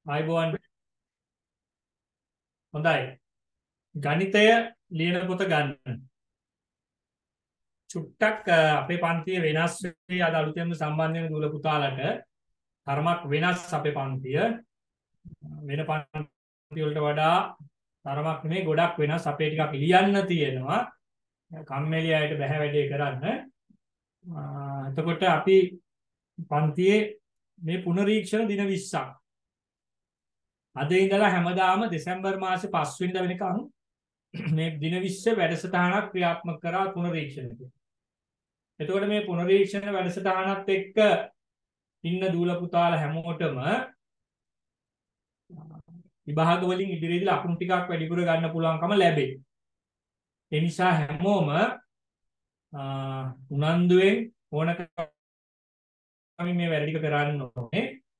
ආයිබෝන් හොඳයි ගණිතය ලියන පොත ගන්න චුට්ටක් අපේ පන්තිය වෙනස් වෙයි අද අලුතෙන්ම සම්බන්ධ වෙන දුවල පුතාලට තරමක් වෙනස් අපේ පන්තිය වෙන පන්ති වලට වඩා තරමක් නෙමෙයි ගොඩක් වෙනස් අපේ ටිකක් ලියන්න තියෙනවා කම්මැලි අයට බැහැ වැඩේ කරන්න එතකොට අපි පන්තියේ මේ පුනරීක්ෂණ දින 20ක් අද ඉඳලා හැමදාම දෙසැම්බර් මාසේ 5 වෙනිදා වෙනකන් මේ දින 20 වැඩසටහනක් ක්‍රියාත්මක කරා පුනරීක්ෂණයට. එතකොට මේ පුනරීක්ෂණ වැඩසටහනත් එක්ක ඉන්න දූල පුතාලා හැමෝටම විභාග වලින් ඉදිරියේදී ලකුණු ටිකක් වැඩිපුර ගන්න පුළුවන්කම ලැබෙයි. ඒ නිසා හැමෝම උනන්දුවෙන් ඕනකමින් මේ වැඩ ටික කරන්න ඕනේ.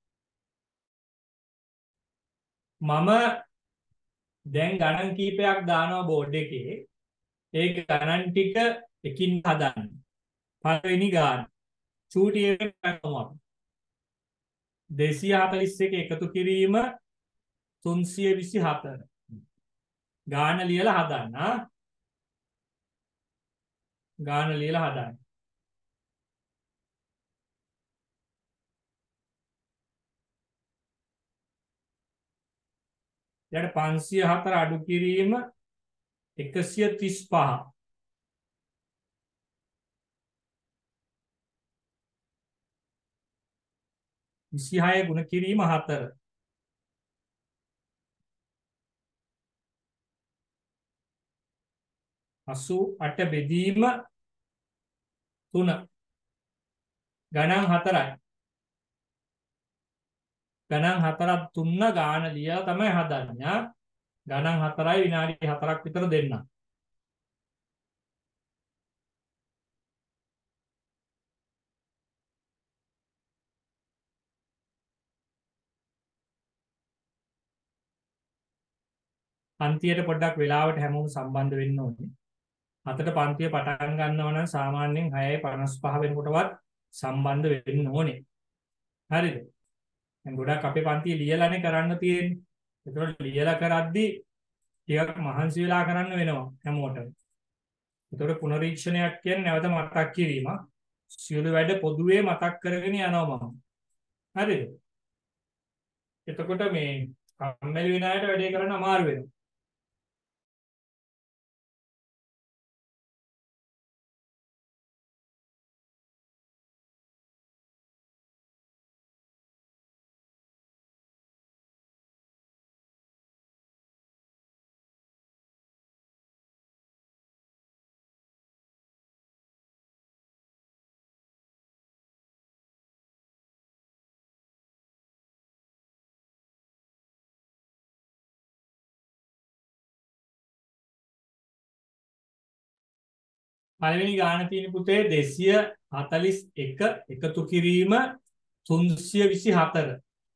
මම දැන් ගණන් කීපයක් දානවා බෝඩ් එකේ. ඒ ගණන් ටික එකින් හදන්න. පළවෙනි ගාන චූටි එකක් ගන්නවා. 241 එකතු කිරීම 324. ගාන ලියලා හදන්න. ගාන ලියලා හදන්න. ඊට 504 අඩු කිරීම 135. 26 ගුණ කිරීම 4. 88 බෙදීම 3. ගණන් 4යි. ගණන් 4ක් තුන්න ගාන ලියලා තමයි හදන්නේ. ගණන් 4යි විනාඩි 4ක් විතර දෙන්න. පන්තියට පොඩ්ඩක් වෙලාවට හැමෝම සම්බන්ධ වෙන්න ඕනේ. 7ට පන්තිය පටන් ගන්නවා නම් සාමාන්‍යයෙන් 6:55 වෙනකොටවත් සම්බන්ධ වෙන්න ඕනේ. හරිද? දැන් ගොඩක් අපේ පන්තිය ලියලානේ කරන්න තියෙන්නේ. ඒතකොට ලියලා කරද්දී ටිකක් මහන්සි වෙලා කරන්න වෙනවා හැමෝටම. ඒතකොට පුනරීක්ෂණයක් කියන්නේ නැවත මතක් කිරීමක්. සියලු වැඩ පොදුවේ මතක් කරගෙන යනවා මම. හරිද? එතකොට මේ කම්මැලි වෙන අයට වැඩේ කරන්න අමාරු වෙනවා. පළවෙනි ගාන තියෙන පුතේ 241 එකතු කිරීම 324.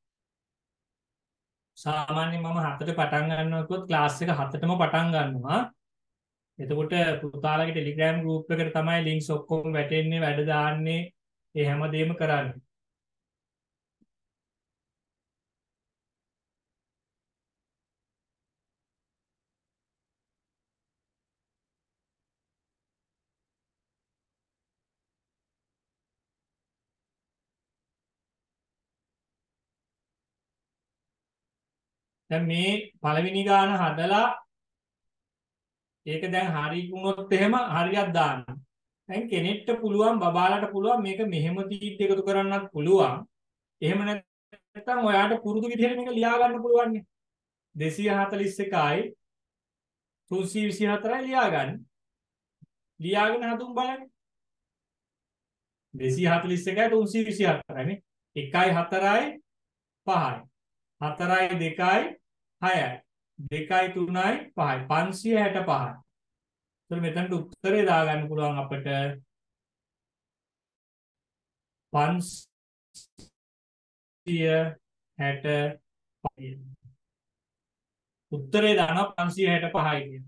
සාමාන්‍යයෙන් මම 7ට පටන් ගන්නවා කිව්වොත් ක්ලාස් එක 7ටම පටන් ගන්නවා. එතකොට පුතාලගේ ටෙලිග්‍රෑම් ගෲප් එකට තමයි ලින්ක්ස් ඔක්කොම වැටෙන්නේ, වැඩ දාන්නේ, ඒ හැමදේම කරන්නේ. දැන් මේ පළවෙනි ගාන හදලා ඒක දැන් හරි වුණොත් එහෙම හරියක් දාන්න. දැන් කෙනෙක්ට පුළුවන් බබාලට පුළුවන් මේක මෙහෙම දීත් එකතු කරන්නත් පුළුවන්. එහෙම නැත්නම් ඔයාට පුරුදු විදිහට මේක ලියා ගන්න පුළුවන් නේ. 241යි 324යි ලියා ගන්න. ලියාගෙන හදුම් බලන්න. 241යි 324යි නේ. 1යි 4යි 5යි. 4යි 2යි 6යි. 2යි 3යි 5යි. 565යි. එතකොට මෙතනට උත්තරේ දාගන්න පුළුවන් අපිට 565. උත්තරේ දානවා 565යි කියන.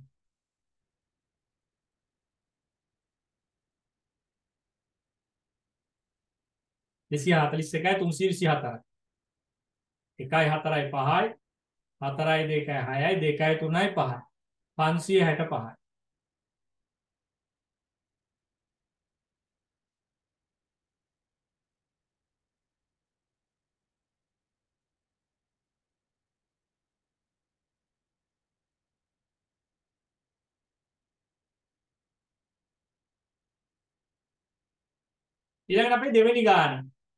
දෙසිය 41යි 324යි. එකයි 4යි 5යි 4යි 2යි 6යි 2යි 3යි 5යි 565යි. ඊළඟට අපේ දෙවෙනි ගාන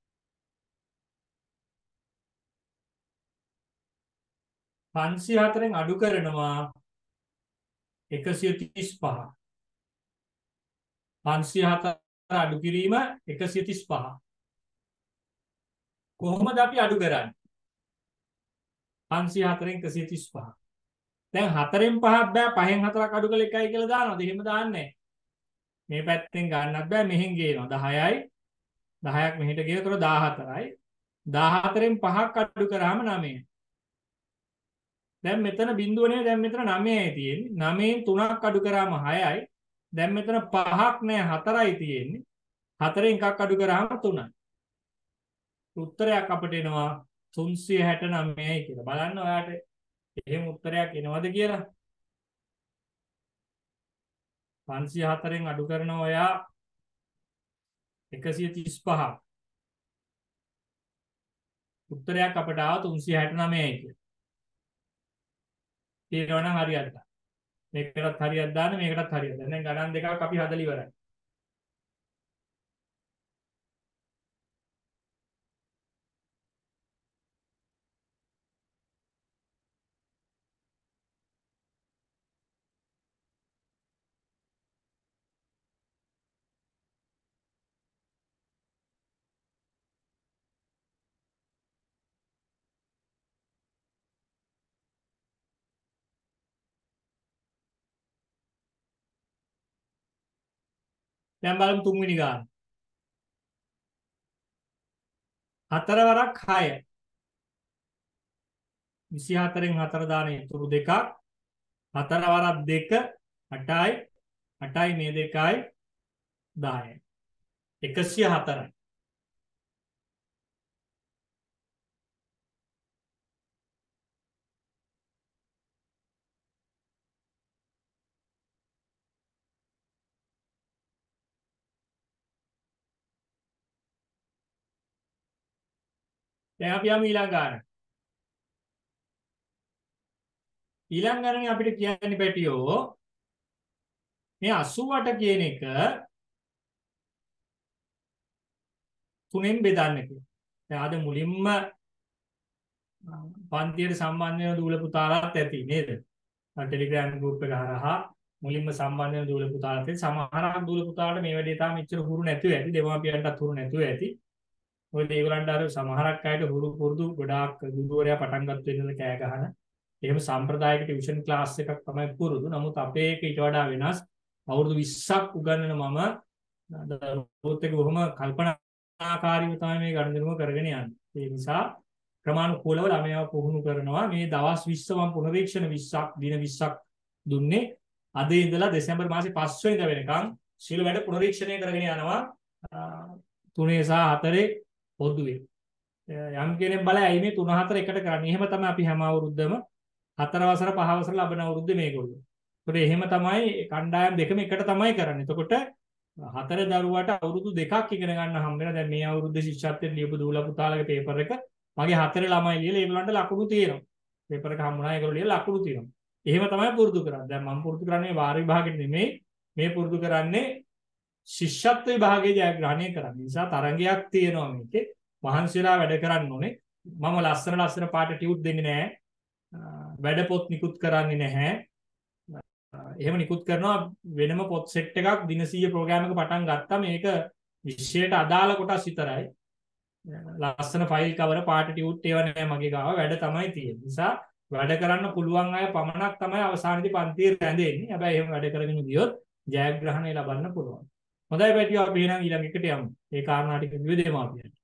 504න් අඩු කරනවා 135. 504 අඩු කිරීම 135. කොහොමද අපි අඩු කරන්නේ? 504න් 135. දැන් 4න් 5ක් බෑ 5න් 4ක් අඩු කළ 1යි කියලා දානවද? එහෙම දාන්නේ නැහැ. මේ පැත්තෙන් ගන්නත් බෑ මෙහෙන් ගේනවා 10යි 10ක් මෙහෙට ගියොත් 14යි 14න් 5ක් අඩු කරාම 9යි. දැන් මෙතන බිඳුව නේ දැන් මෙතන 9යි තියෙන්නේ 9න් 3ක් අඩු කරාම 6යි. දැන් මෙතන 5ක් නෑ 4යි තියෙන්නේ 4න් එකක් අඩු කරාම 3යි. උත්තරයක් අපිට එනවා 369යි කියලා. බලන්න ඔයාට එහෙම උත්තරයක් එනවද කියලා. 504න් අඩු කරනවා ඔයා 135. උත්තරයක් අපිට ආව 369යි කියලා. තේරෙනවනම් හරියට. මේකටත් හරියට දාන්න මේකටත් හරියට. දැන් ගණන් දෙකක් අපි හදලා ඉවරයි. දැන් බලමු තුන්වෙනි ගාන. 4 වරක් 6. 24න් 4 දාන ඉතුරු දෙකක්. 4 වරක් 2 8යි 8යි මේ දෙකයි 10යි. 104යි. දැන් අපි යමු ඊළඟ ගාන. ඊළඟ ගානේ අපිට කියන්නේ පැටියෝ මේ 88 කියන එක 3ෙන් බෙදන්න කියලා. දැන් අද මුලින්ම පන්තියට සම්බන්ධ වෙන දූල පුතාලාත් ඇති නේද? ටෙලිග්‍රෑම් ගෲප් එක හරහා මුලින්ම සම්බන්ධ වෙන දූල පුතාලාත් ඇති. සමහරක් දූල පුතාලාට මේ වැඩේ තාම එච්චර හුරු නැතුව ඇති. දෙමාපියන්ටත් හුරු නැතුව ඇති. මොකද ඒගොල්ලන්ට අර සමහරක් අයට හුරු පුරුදු ගොඩාක් ගුරුවරයා පටන් ගත්ත වෙනද කෑ ගහන. එහෙම සම්ප්‍රදායික ටියුෂන් ක්ලාස් එකක් තමයි පුරුදු. නමුත් අපේ එක ඊට වඩා වෙනස්. අවුරුදු 20ක් උගන්වන මම දරුවෝත් එක්ක බොහොම කල්පනාකාරීව තමයි මේ ගණන් කරගෙන යන්නේ. ඒ නිසා ක්‍රමානුකූලව ළමයාව පුහුණු කරනවා. මේ දවස් 20 මම පුනරීක්ෂණ 20ක් දින 20ක් දුන්නේ. අද ඉඳලා දෙසැම්බර් මාසේ 5 වෙනිදා වෙනකන් සීල වැඩ පුනරීක්ෂණය කරගෙන යනවා. 3 සහ 4 පොදුවේ. යම් කෙනෙක් බලයි ඇයි මේ 3 4 එකට කරන්නේ. එහෙම තමයි අපි හැම අවුරුද්දම 4 වසර 5 වසර ලබන අවුරුද්දේ මේගොල්ලෝ. ඒකට එහෙම තමයි කණ්ඩායම් දෙකම එකට තමයි කරන්නේ. එතකොට 4 දරුවට අවුරුදු 2ක් ඉගෙන ගන්න හම්බ වෙනවා. දැන් මේ අවුරුද්දේ ශිෂ්‍යත්වයට ලියපු දූලා පුතාලගේ පේපර් එක මගේ 4 ළමයි ලියලා ඒගොල්ලන්ට ලකුණු තියෙනවා. පේපර් එක හම්බුණා ඒගොල්ලෝ ලියලා ලකුණු තියෙනවා. එහෙම තමයි පුරුදු කරන්නේ. දැන් මම පුරුදු කරන්නේ වාර විභාගෙට නෙමෙයි. මේ පුරුදු කරන්නේ ශිෂ්‍යත්ව විභාගයේ ජයග්‍රහණය කරන්න. නිසා තරංගයක් තියෙනවා මේකේ. මහන්සියලා වැඩ කරන්න ඕනේ. මම ලස්සන පාට ටියුට් දෙන්නේ නැහැ. වැඩ පොත් නිකුත් කරන්නේ නැහැ. එහෙම නිකුත් කරනවා වෙනම පොත් සෙට් එකක් දින 100 ප්‍රෝග්‍රෑම් එක පටන් ගත්තා. මේක විෂයයට අදාළ කොටස් විතරයි. ලස්සන ෆයිල් කවර පාට ටියුට් ඒවා නැහැ මගේ ගාව. වැඩ තමයි තියෙන්නේ. නිසා වැඩ කරන්න පුළුවන් අය පමණක් තමයි අවසානයේදී පන්තියේ රැඳෙන්නේ. හැබැයි එහෙම වැඩ කරගෙන ගියොත් ජයග්‍රහණය ලබන්න පුළුවන්. හොඳයි පැටියෝ අපි එහෙනම් ඊළඟ එකට යමු. ඒ කාරණා ටික කිව්වේ දෙමාපියන්ට.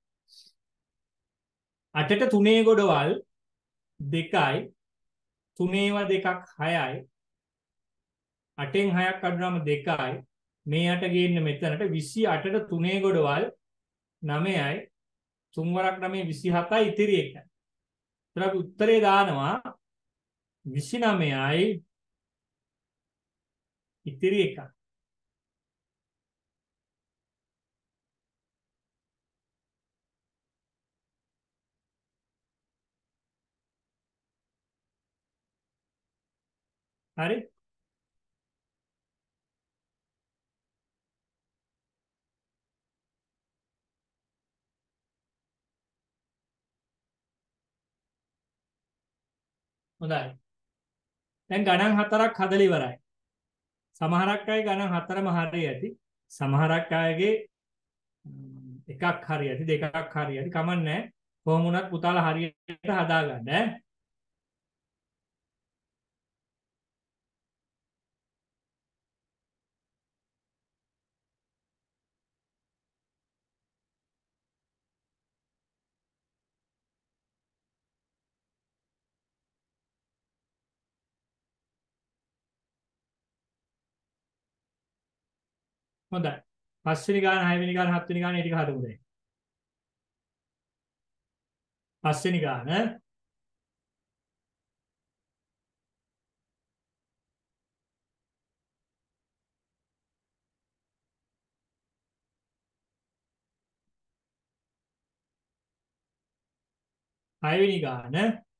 8ට 3 ගොඩවල් 2යි 3ව 2ක් 6යි 8න් 6ක් අඩු නම් 2යි මේ 8 ගේන්න මෙතනට 28ට 3 ගොඩවල් 9යි 3 වරක් 9 27යි ඉතිරි එකයි. අපි උත්තරේ දානවා 29යි ඉතිරි 1. හරි? හොඳයි. දැන් ගණන් 4ක් හදලා ඉවරයි. සමහරක් අය ගණන් 4ම හරිය ඇති. සමහරක් අයගේ එකක් හරිය ඇති, දෙකක් හරිය ඇති. කමක් නැහැ. කොහොම වුණත් පුතාලා හරියට හදාගන්න ඈ. හොඳයි. 5 වෙනි ගාන, 6 වෙනි ගාන, 7 වෙනි ගාන ඒ ටික හදමු දැන්. 5 වෙනි ගාන 6 වෙනි ගාන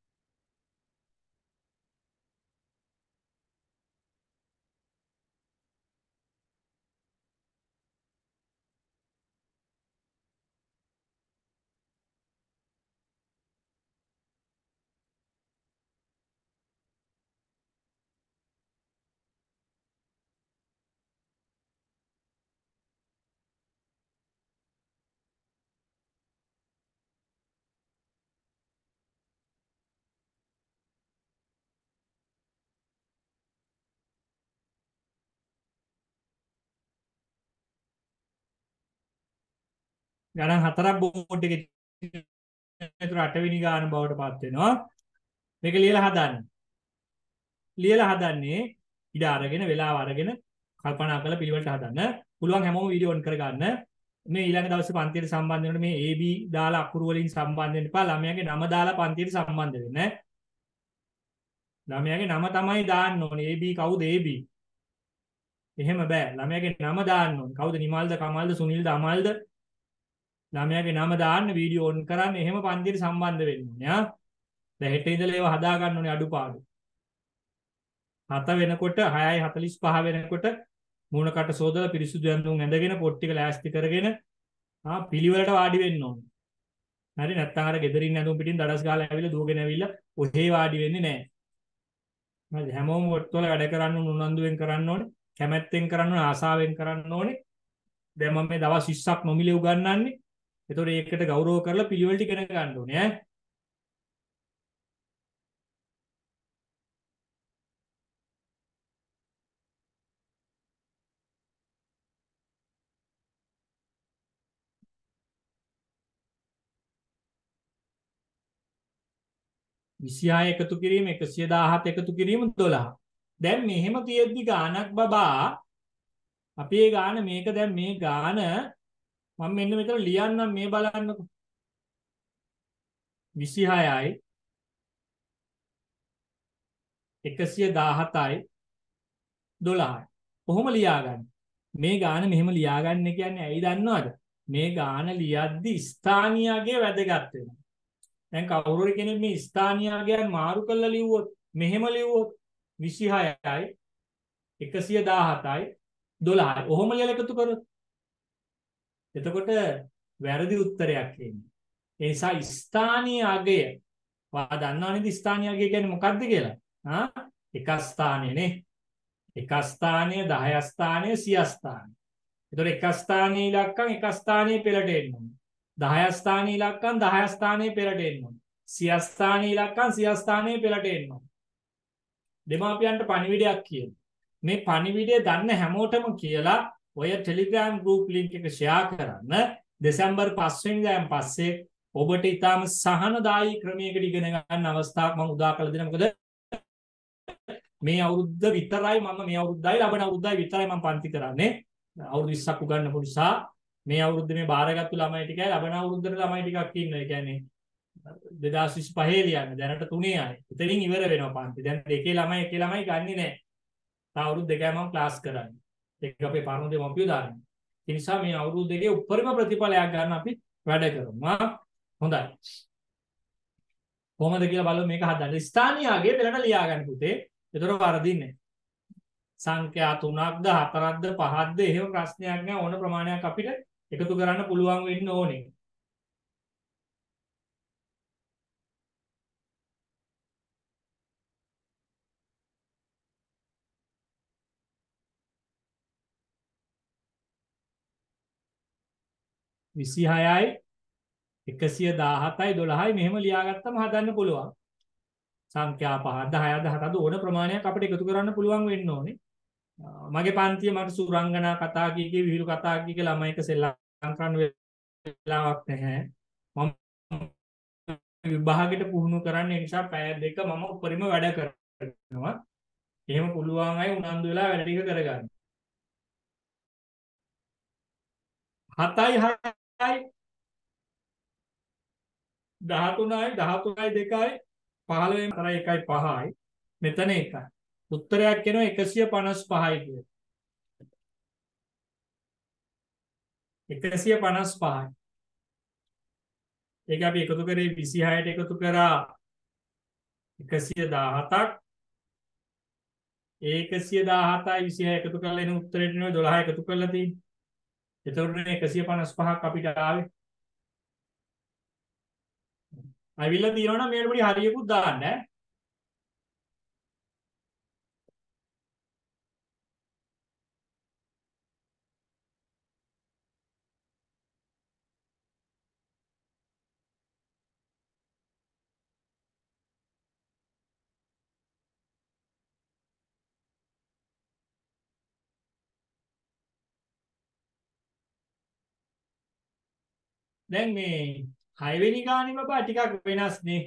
4ක් බෝඩ් එකේ ඒතර 8 වෙනි ගාන බවට පත් වෙනවා. මේක ලියලා හදන්න. ලියලා හදන්නේ ඉඩ අරගෙන වෙලාව අරගෙන කල්පනා කරලා පිළිවෙලට හදන්න. පුළුවන් හැමෝම වීඩියෝ ඔන් කරගන්න. මේ ඊළඟ දවසේ පන්තියට සම්බන්ධ වෙනකොට මේ AB දාලා අකුරු වලින් සම්බන්ධ වෙන්න එපා. ළමයාගේ නම දාලා පන්තියට සම්බන්ධ වෙන්න ඈ. ළමයාගේ නම තමයි දාන්න ඕනේ. AB කවුද AB? එහෙම බෑ. ළමයාගේ නම දාන්න ඕනේ. කවුද? නිමල්ද, කමල්ද, සුනිල්ද, අමල්ද? ළමයාගේ නම දාන්න වීඩියෝ ඔන් කරන්න. එහෙම පන්තියට සම්බන්ධ වෙන්න ඕනේ ආ. දැන් හෙට ඉඳලා ඒව හදා ගන්න ඕනේ අඩුපාඩු. 7 වෙනකොට 6:45 වෙනකොට මූණකට සෝදලා පිරිසුදු ඇඳුම් ඇඳගෙන පොත් ටික ලෑස්ති කරගෙන පිළිවෙලට වාඩි වෙන්න ඕනේ. හරි නැත්නම් අර ගෙදරින් ඇඳුම් පිටින් දඩස් ගාලා ඇවිල්ලා දුවගෙන ඇවිල්ලා ඔහේ වාඩි වෙන්නේ නැහැ. හරි හැමෝම ඔට්ටුවල වැඩ කරන්න උනන්දුවෙන් කරන්න ඕනේ. කැමැත්තෙන් කරන්න ඕනේ, ආසාවෙන් කරන්න ඕනේ. දැන් මම මේ දවස් 20ක් නොමිලේ උගන්වන්නේ. ඒතකොට ඒකට ගෞරව කරලා පිළිවෙලට ඉගෙන ගන්න ඕනේ ඈ. විසිහය එකතු කිරීම 117 එකතු කිරීම 12. දැන් මෙහෙම තියෙද්දි ගානක් බබා අපි ඒ ගාන මේක දැන් මේ ගාන මම මෙන්න මෙතන ලියන්නම් මේ බලන්නකො 26යි 117යි 12යි. කොහොම ලියාගන්නේ? මේ ගාන මෙහෙම ලියාගන්න කියන්නේ ඇයි දන්නවද? මේ ගාන ලියද්දි ස්ථානියගේ වැදගත් වෙනවා. දැන් කවුරු හරි කෙනෙක් මේ ස්ථානියයන් මාරු කරලා ලිව්වොත් මෙහෙම ලිව්වොත් 26යි 117යි 12යි. ඔහොම ලියලා එකතු කරොත් එතකොට වැරදි උත්තරයක් එන්නේ. ඒ නිසා ස්ථානීය අගය වා දන්නව නේද ස්ථානීය අගය කියන්නේ මොකක්ද කියලා? එක ස්ථානයනේ. එක ස්ථානය 10 ස්ථානය 100 ස්ථානය. එතකොට එක ස්ථානයේ ඉලක්කම් එක ස්ථානයේ පෙළට එන්න ඕනේ. 10 ස්ථානයේ ඉලක්කම් 10 ස්ථානයේ පෙළට එන්න ඕනේ. 100 ස්ථානයේ ඉලක්කම් 100 ස්ථානයේ පෙළට එන්න ඕනේ. දෙමාපියන්ට පණිවිඩයක් කියන. මේ පණිවිඩය දන්න හැමෝටම කියලා ඔය ටෙලිග්‍රෑම් ගෲප් ලින්ක් එක ෂෙයා කරන්න. දෙසැම්බර් 5 වෙනිදාන් පස්සේ ඔබට ඊටාම සහනදායී ක්‍රමයකට ඉගෙන ගන්න අවස්ථාවක් මම උදා කළ දෙනවා. මොකද මේ අවුරුද්ද විතරයි මම මේ අවුරුද්දයි ලබන අවුරුද්දයි විතරයි මම පන්ති කරන්නේ. අවුරුදු 20ක් උගන්වපු නිසා මේ අවුරුද්දේ මේ බාරගත්තු ළමයි ටිකයි ලබන අවුරුද්දේ ළමයි ටිකක් ඉන්නවා. ඒ කියන්නේ 2025 ලියන්න. දැනට 3 ආයි. එතනින් ඉවර වෙනවා පන්ති. දැන් එකේ ළමයි ගන්නේ නැහැ. තව අවුරුදු දෙකයි මම ක්ලාස් කරන්නේ. ඒක අපේ පරණ දෙමව්පියෝ දාන්නේ. ඒ නිසා මේ අවුරුදු දෙකේ උඩරිම ප්‍රතිඵලයක් ගන්න අපි වැඩ කරමු. හොඳයි. කොහොමද කියලා බලමු මේක හදන්න. ස්ථානීයගේ පෙළට ලියා ගන්න පුතේ. ඒතර වරදින්නේ. සංඛ්‍යා 3ක්ද 4ක්ද 5ක්ද එහෙම ප්‍රශ්නයක් නෑ. ඕන ප්‍රමාණයක් අපිට එකතු කරන්න පුළුවන් වෙන්න ඕනේ. විසිහයයි 117යි 12යි මෙහෙම ලියාගත්තම හදන්න පුළුවන්. සංඛ්‍යා 5ද 6ද 7ද ඕන ප්‍රමාණයක් අපිට එකතු කරන්න පුළුවන් වෙන්න ඕනේ. මගේ පන්තියේ මට සුරංගනා කතා කීකේ විහිළු කතා කීකේ ළමයි එක සෙල්ලම් කරන්න වෙලාවක් නැහැ. මම විභාගෙට පුහුණු කරන්න ඒ නිසා පැය දෙක මම උපරිම වැඩ කරනවා. එහෙම පුළුවන් අය උනන්දු වෙලා වැඩ ටික කරගන්න. 7යි 6යි 13යි 13යි 2යි 15යි 1යි 5යි මෙතන 1යි. උත්තරයක් එනවා 155යි කියලා. 155යි. ඒක අපි එකතු කරේ 26ට එකතු කරා 117ක්. ඒ 117යි 26 එකතු කරලා එන උත්තරේට නේ 12 එකතු කරලා තියෙන්නේ. එතකොට 155ක් අපිට ආවේ. අවිල්ල තියෙනවා නම් මේකට පොඩි හරියකුත් දාන්න ඈ. දැන් මේ 6 වෙනි ගානේ බබා ටිකක් වෙනස් නේ.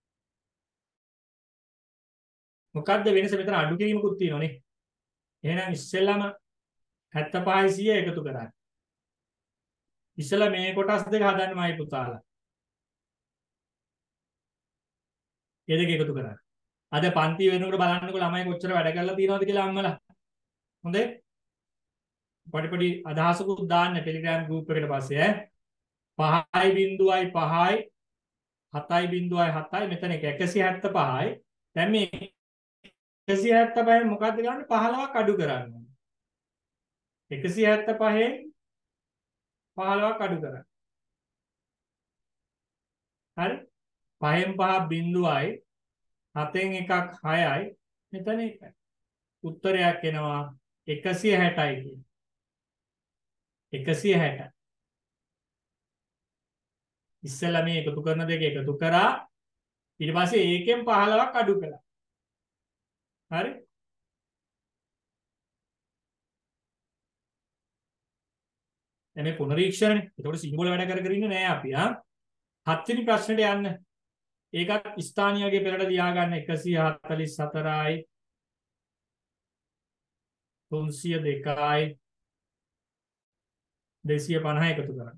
මොකද්ද වෙනස? මෙතන අඩු කිරීමකුත් තියෙනවනේ. එහෙනම් ඉස්සෙල්ලාම 75 100 එකතු කරා. ඉස්සෙල්ලා මේ කොටස් දෙක හදන්නමයි පුතාලා. ඒ දෙක එකතු කරා. අද පන්ති වෙනකොට බලන්නකෝ ළමයි කොච්චර වැඩ කරලා තියෙනවද කියලා අම්මලා. හොඳේ. පොඩි අදහසකුත් දාන්න ටෙලිග්‍රෑම් ගෲප් එකට පස්සේ ඈ 5.5යි 7.7යි මෙතන 175යි. දැන් මේ 175න් මොකද්ද කරන්නේ? 15ක් අඩු කරන්න. 175න් 15ක් අඩු කරන්න. හරි? 5න් 5 බිඳුවයි 7න් එකක් 6යි මෙතන 1යි. උත්තරයක් එනවා 160යි කියන. 160. ඉස්සෙල්ලා මේ එකතු කරන දෙක එකතු කරා ඊට පස්සේ ඒකෙන් 15ක් අඩු කළා. හරි? දැන් මේ පුනරීක්ෂණනේ. ඒතකොට සිංගුල වැඩ කර ඉන්නේ නෑ අපි. 7 වෙනි ප්‍රශ්නෙට යන්න. ඒකත් ස්ථානීයගේ පෙළට ලියා ගන්න 144යි 302යි 250 එකතු කරන්න.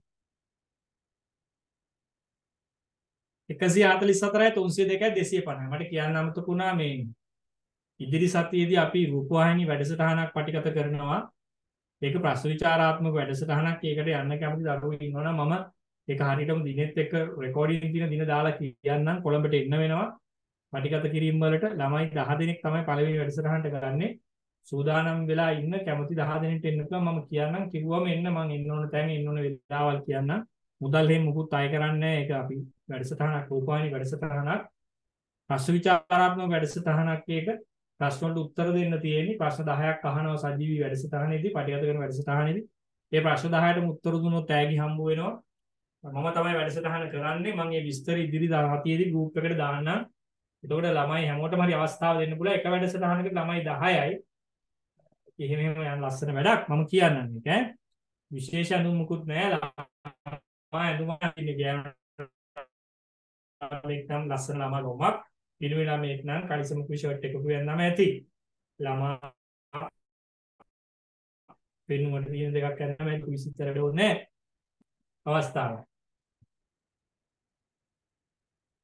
144යි 302යි 250. මට කියන්න අමතක වුණා මේ ඉදිරි සතියේදී අපි රූපවාහිනී වැඩසටහනක් පටිගත කරනවා. ඒක ප්‍රශ්න විචාරාත්මක වැඩසටහනක්. ඒකට යන්න කැමති දරුවෝ ඉන්නවනම් මම ඒක හරියටම දිනෙත් එක්ක රෙකෝඩින් තියෙන දින දාලා කියන්නම්. කොළඹට එන්න වෙනවා. පටිගත කිරීම වලට ළමයි 10 දෙනෙක් තමයි පළවෙනි වැඩසටහනට ගන්නෙ. සූදානම් වෙලා ඉන්න කැමති 10 දෙනෙක්ට එන්න කියලා මම කියන්නම්. කිව්වම එන්න මම එන්න ඕන තැන එන්න ඕන වෙලාවල් කියන්නම්. මුදල් එහෙම මුකුත් අය කරන්නේ නැහැ. ඒක අපි වැඩසටහනක් රූපවාහිනී වැඩසටහනක්. ප්‍රශ්න විචාරාත්මක වැඩසටහනක් ඒක. ප්‍රශ්න වලට උත්තර දෙන්න තියෙන්නේ. ප්‍රශ්න 10ක් අහනවා සජීවී වැඩසටහනේදී පටිගත කරන වැඩසටහනේදී. ඒ ප්‍රශ්න 10ටම උත්තර දුන්නොත් තෑගි හම්බ වෙනවා. මම තමයි වැඩසටහන කරන්නේ. මම මේ විස්තර ඉදිරි දහතියේදී ගෲප් එකට දාන්නම්. එතකොට ළමයි හැමෝටම හරි අවස්ථාව දෙන්න පුළුවන්. එක වැඩසටහනකට ළමයි 10යි. එහෙම යන ලස්සන වැඩක් මම කියන්නම් මේක ඈ. විශේෂ අඳුම් මුකුත් නැහැ. ළමයි අඳුම ඉන්නේ ගෑනු එක්කම් ලස්සන ළමා ගොමක්. පිළිවෙල මේක නම් කලිසම කුෂර්ට් එකක වෙන්නම ඇති. ළමා පෙන්නුවට තියෙන දෙකක් කරනම ඒක විසිතරට ඕනේ අවස්ථාවක්.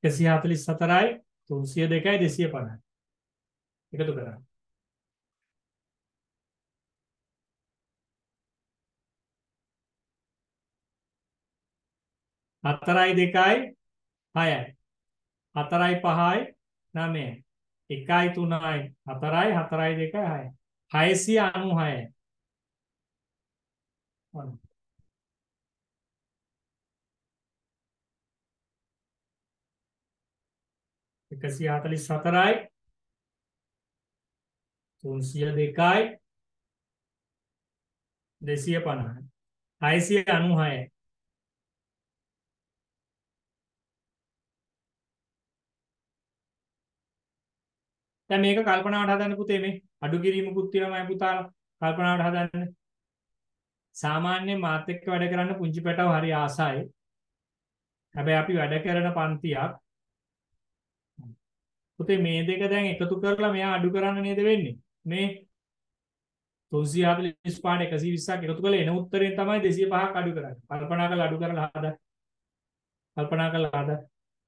144යි 302යි 250යි. එකතු කරන්න. 4යි 2යි 6යි 4යි 5යි 9යි 1යි 3යි 4යි 4යි 2යි 6යි 696යි. ඔන්න. 144යි 302යි 250යි 696යි. දැන් මේක කල්පනාවට හදන්න පුතේ, මේ අඩු කිරීමකුත් තියෙනවා මම පුතාලා කල්පනාවට හදන්න. සාමාන්‍ය මාත් එක්ක වැඩ කරන්න පුංචි පැටව හරි ආසයි. හැබැයි අපි වැඩ කරන පන්තියක්. පුතේ මේ දෙක දැන් එකතු කරලා මෙයා අඩු කරන්න නේද වෙන්නේ? මේ 345 120ක් එකතු කරලා එන උත්තරෙන් තමයි 205ක් අඩු කරන්නේ. කල්පනා කරලා අඩු කරලා හදන්න. කල්පනා කරලා හදන්න.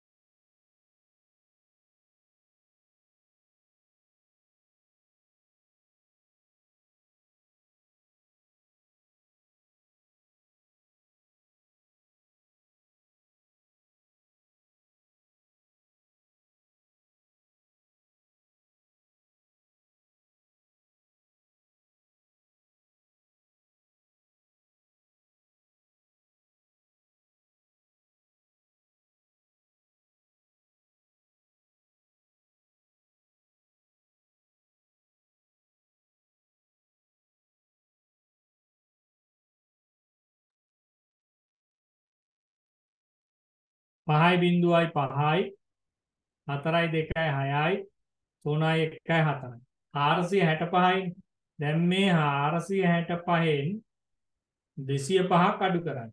පහයි බිංදුවයි 5යි 4යි 2යි 6යි 3යි 1යි 4යි 465යි. දැන් මේ 465න් 205ක් අඩු කරන්න.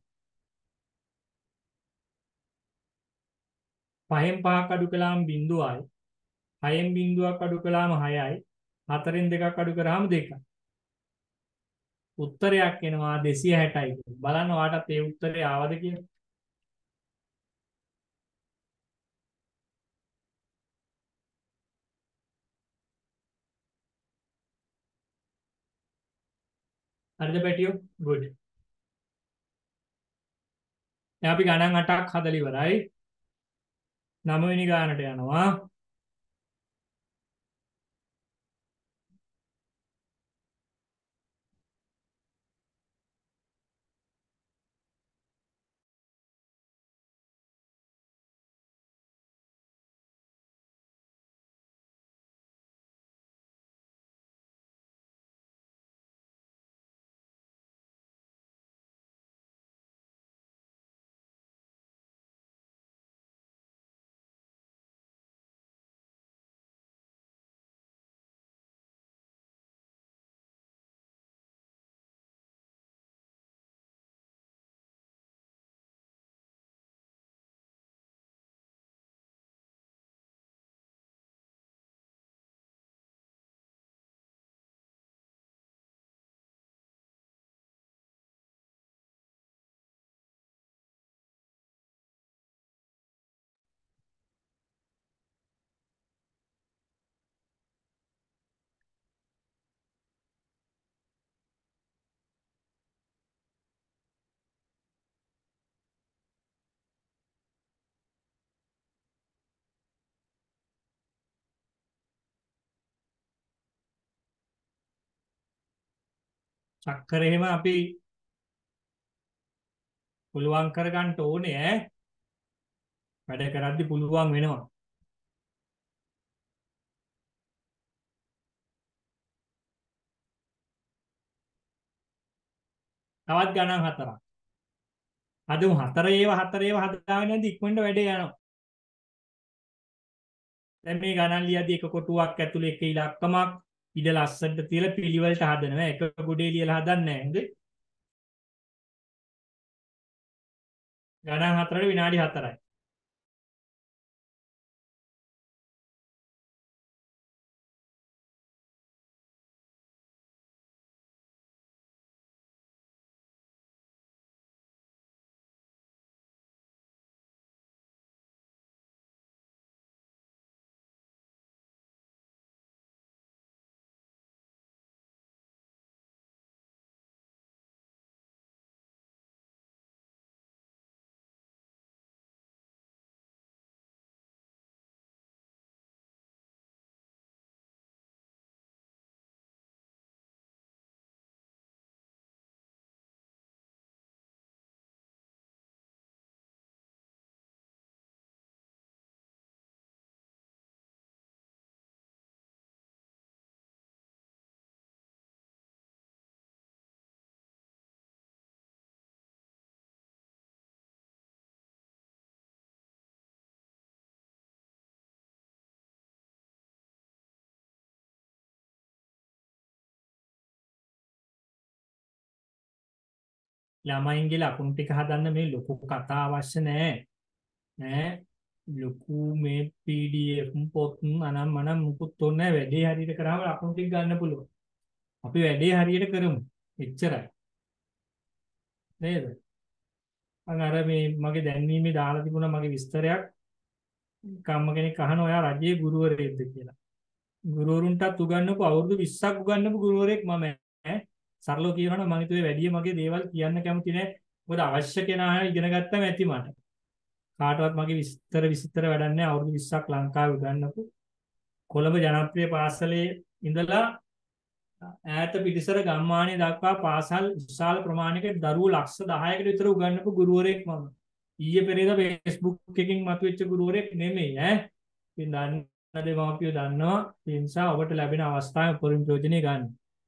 5න් 5ක් අඩු කළාම බිංදුවයි. 6න් බිංදුවක් අඩු කළාම 6යි. 4න් 2ක් අඩු කරාම 2යි. උත්තරයක් එනවා 260යි. බලන්න ඔයාටත් ඒ උත්තරේ ආවද කියලා. හරිද පැටියෝ? good. දැන් අපි ගණන් 8ක් හදලා ඉවරයි. 9 වෙනි ගානට යනවා. චක්කර එහෙම අපි පුළුවන් කරගන්න ඕනේ ඈ. වැඩ කරද්දි පුළුවන් වෙනවා. තවත් ගණන් 4ක්. අදමු 4 ඒවා හදාගෙන යද්දි ඉක්මනට වැඩේ යනවා. දැන් මේ ගණන් ලියද්දි එක කොටුවක් ඇතුලේ එක ඉලක්කමක් ඉඩ ලස්සනට තියලා පිළිවෙලට හදනවා. එක ගොඩේ ලියලා හදන්නේ නැහැ. හොඳේ. ගණන් 4ට විනාඩි 4යි. ළමයින්ගේ ලකුණු ටික හදන්න මේ ලොකු කතා අවශ්‍ය නැහැ. ඈ ලොකු මේ PDF පොත් අනම් මනම් මුකුත් ඕනේ නැහැ. වැඩේ හරියට කරාම ලකුණු ටික ගන්න පුළුවන්. අපි වැඩේ හරියට කරමු. එච්චරයි. නේද? අර මේ මගේ දැන්වීමේ දාලා තිබුණා මගේ විස්තරයක්. කම්ම කෙනෙක් අහන ඔයා රජයේ ගුරුවරයෙක්ද කියලා. ගුරුවරුන්ටත් උගන්වපු අවුරුදු 20ක් උගන්වපු ගුරුවරයෙක් මම ඈ. සරලව කියනවා නම් මම හිතුවේ වැඩි මගේ දේවල් කියන්න කැමති නැහැ. මොකද අවශ්‍ය කෙනා ඉගෙන ගත්තම ඇති මට. කාටවත් මගේ විස්තර වැඩක් නැහැ. අවුරුදු 20ක් ලංකාවේ උගන්වපු කොළඹ ජනප්‍රිය පාසලේ ඉඳලා ඈත පිටිසර ගම්මානයේ දක්වා පාසල් විශාල ප්‍රමාණයක දරුවෝ ලක්ෂ 10කට විතර උගන්වපු ගුරුවරයෙක් මම. ඊයේ පෙරේද Facebook එකකින් මතුවෙච්ච ගුරුවරයෙක් නෙමෙයි ඈ. ඉතින් දන්න දෙමාපියෝ දන්නවා. ඒ නිසා ඔබට ලැබෙන අවස්ථාවේ උපරිම ප්‍රයෝජනෙ ගන්න.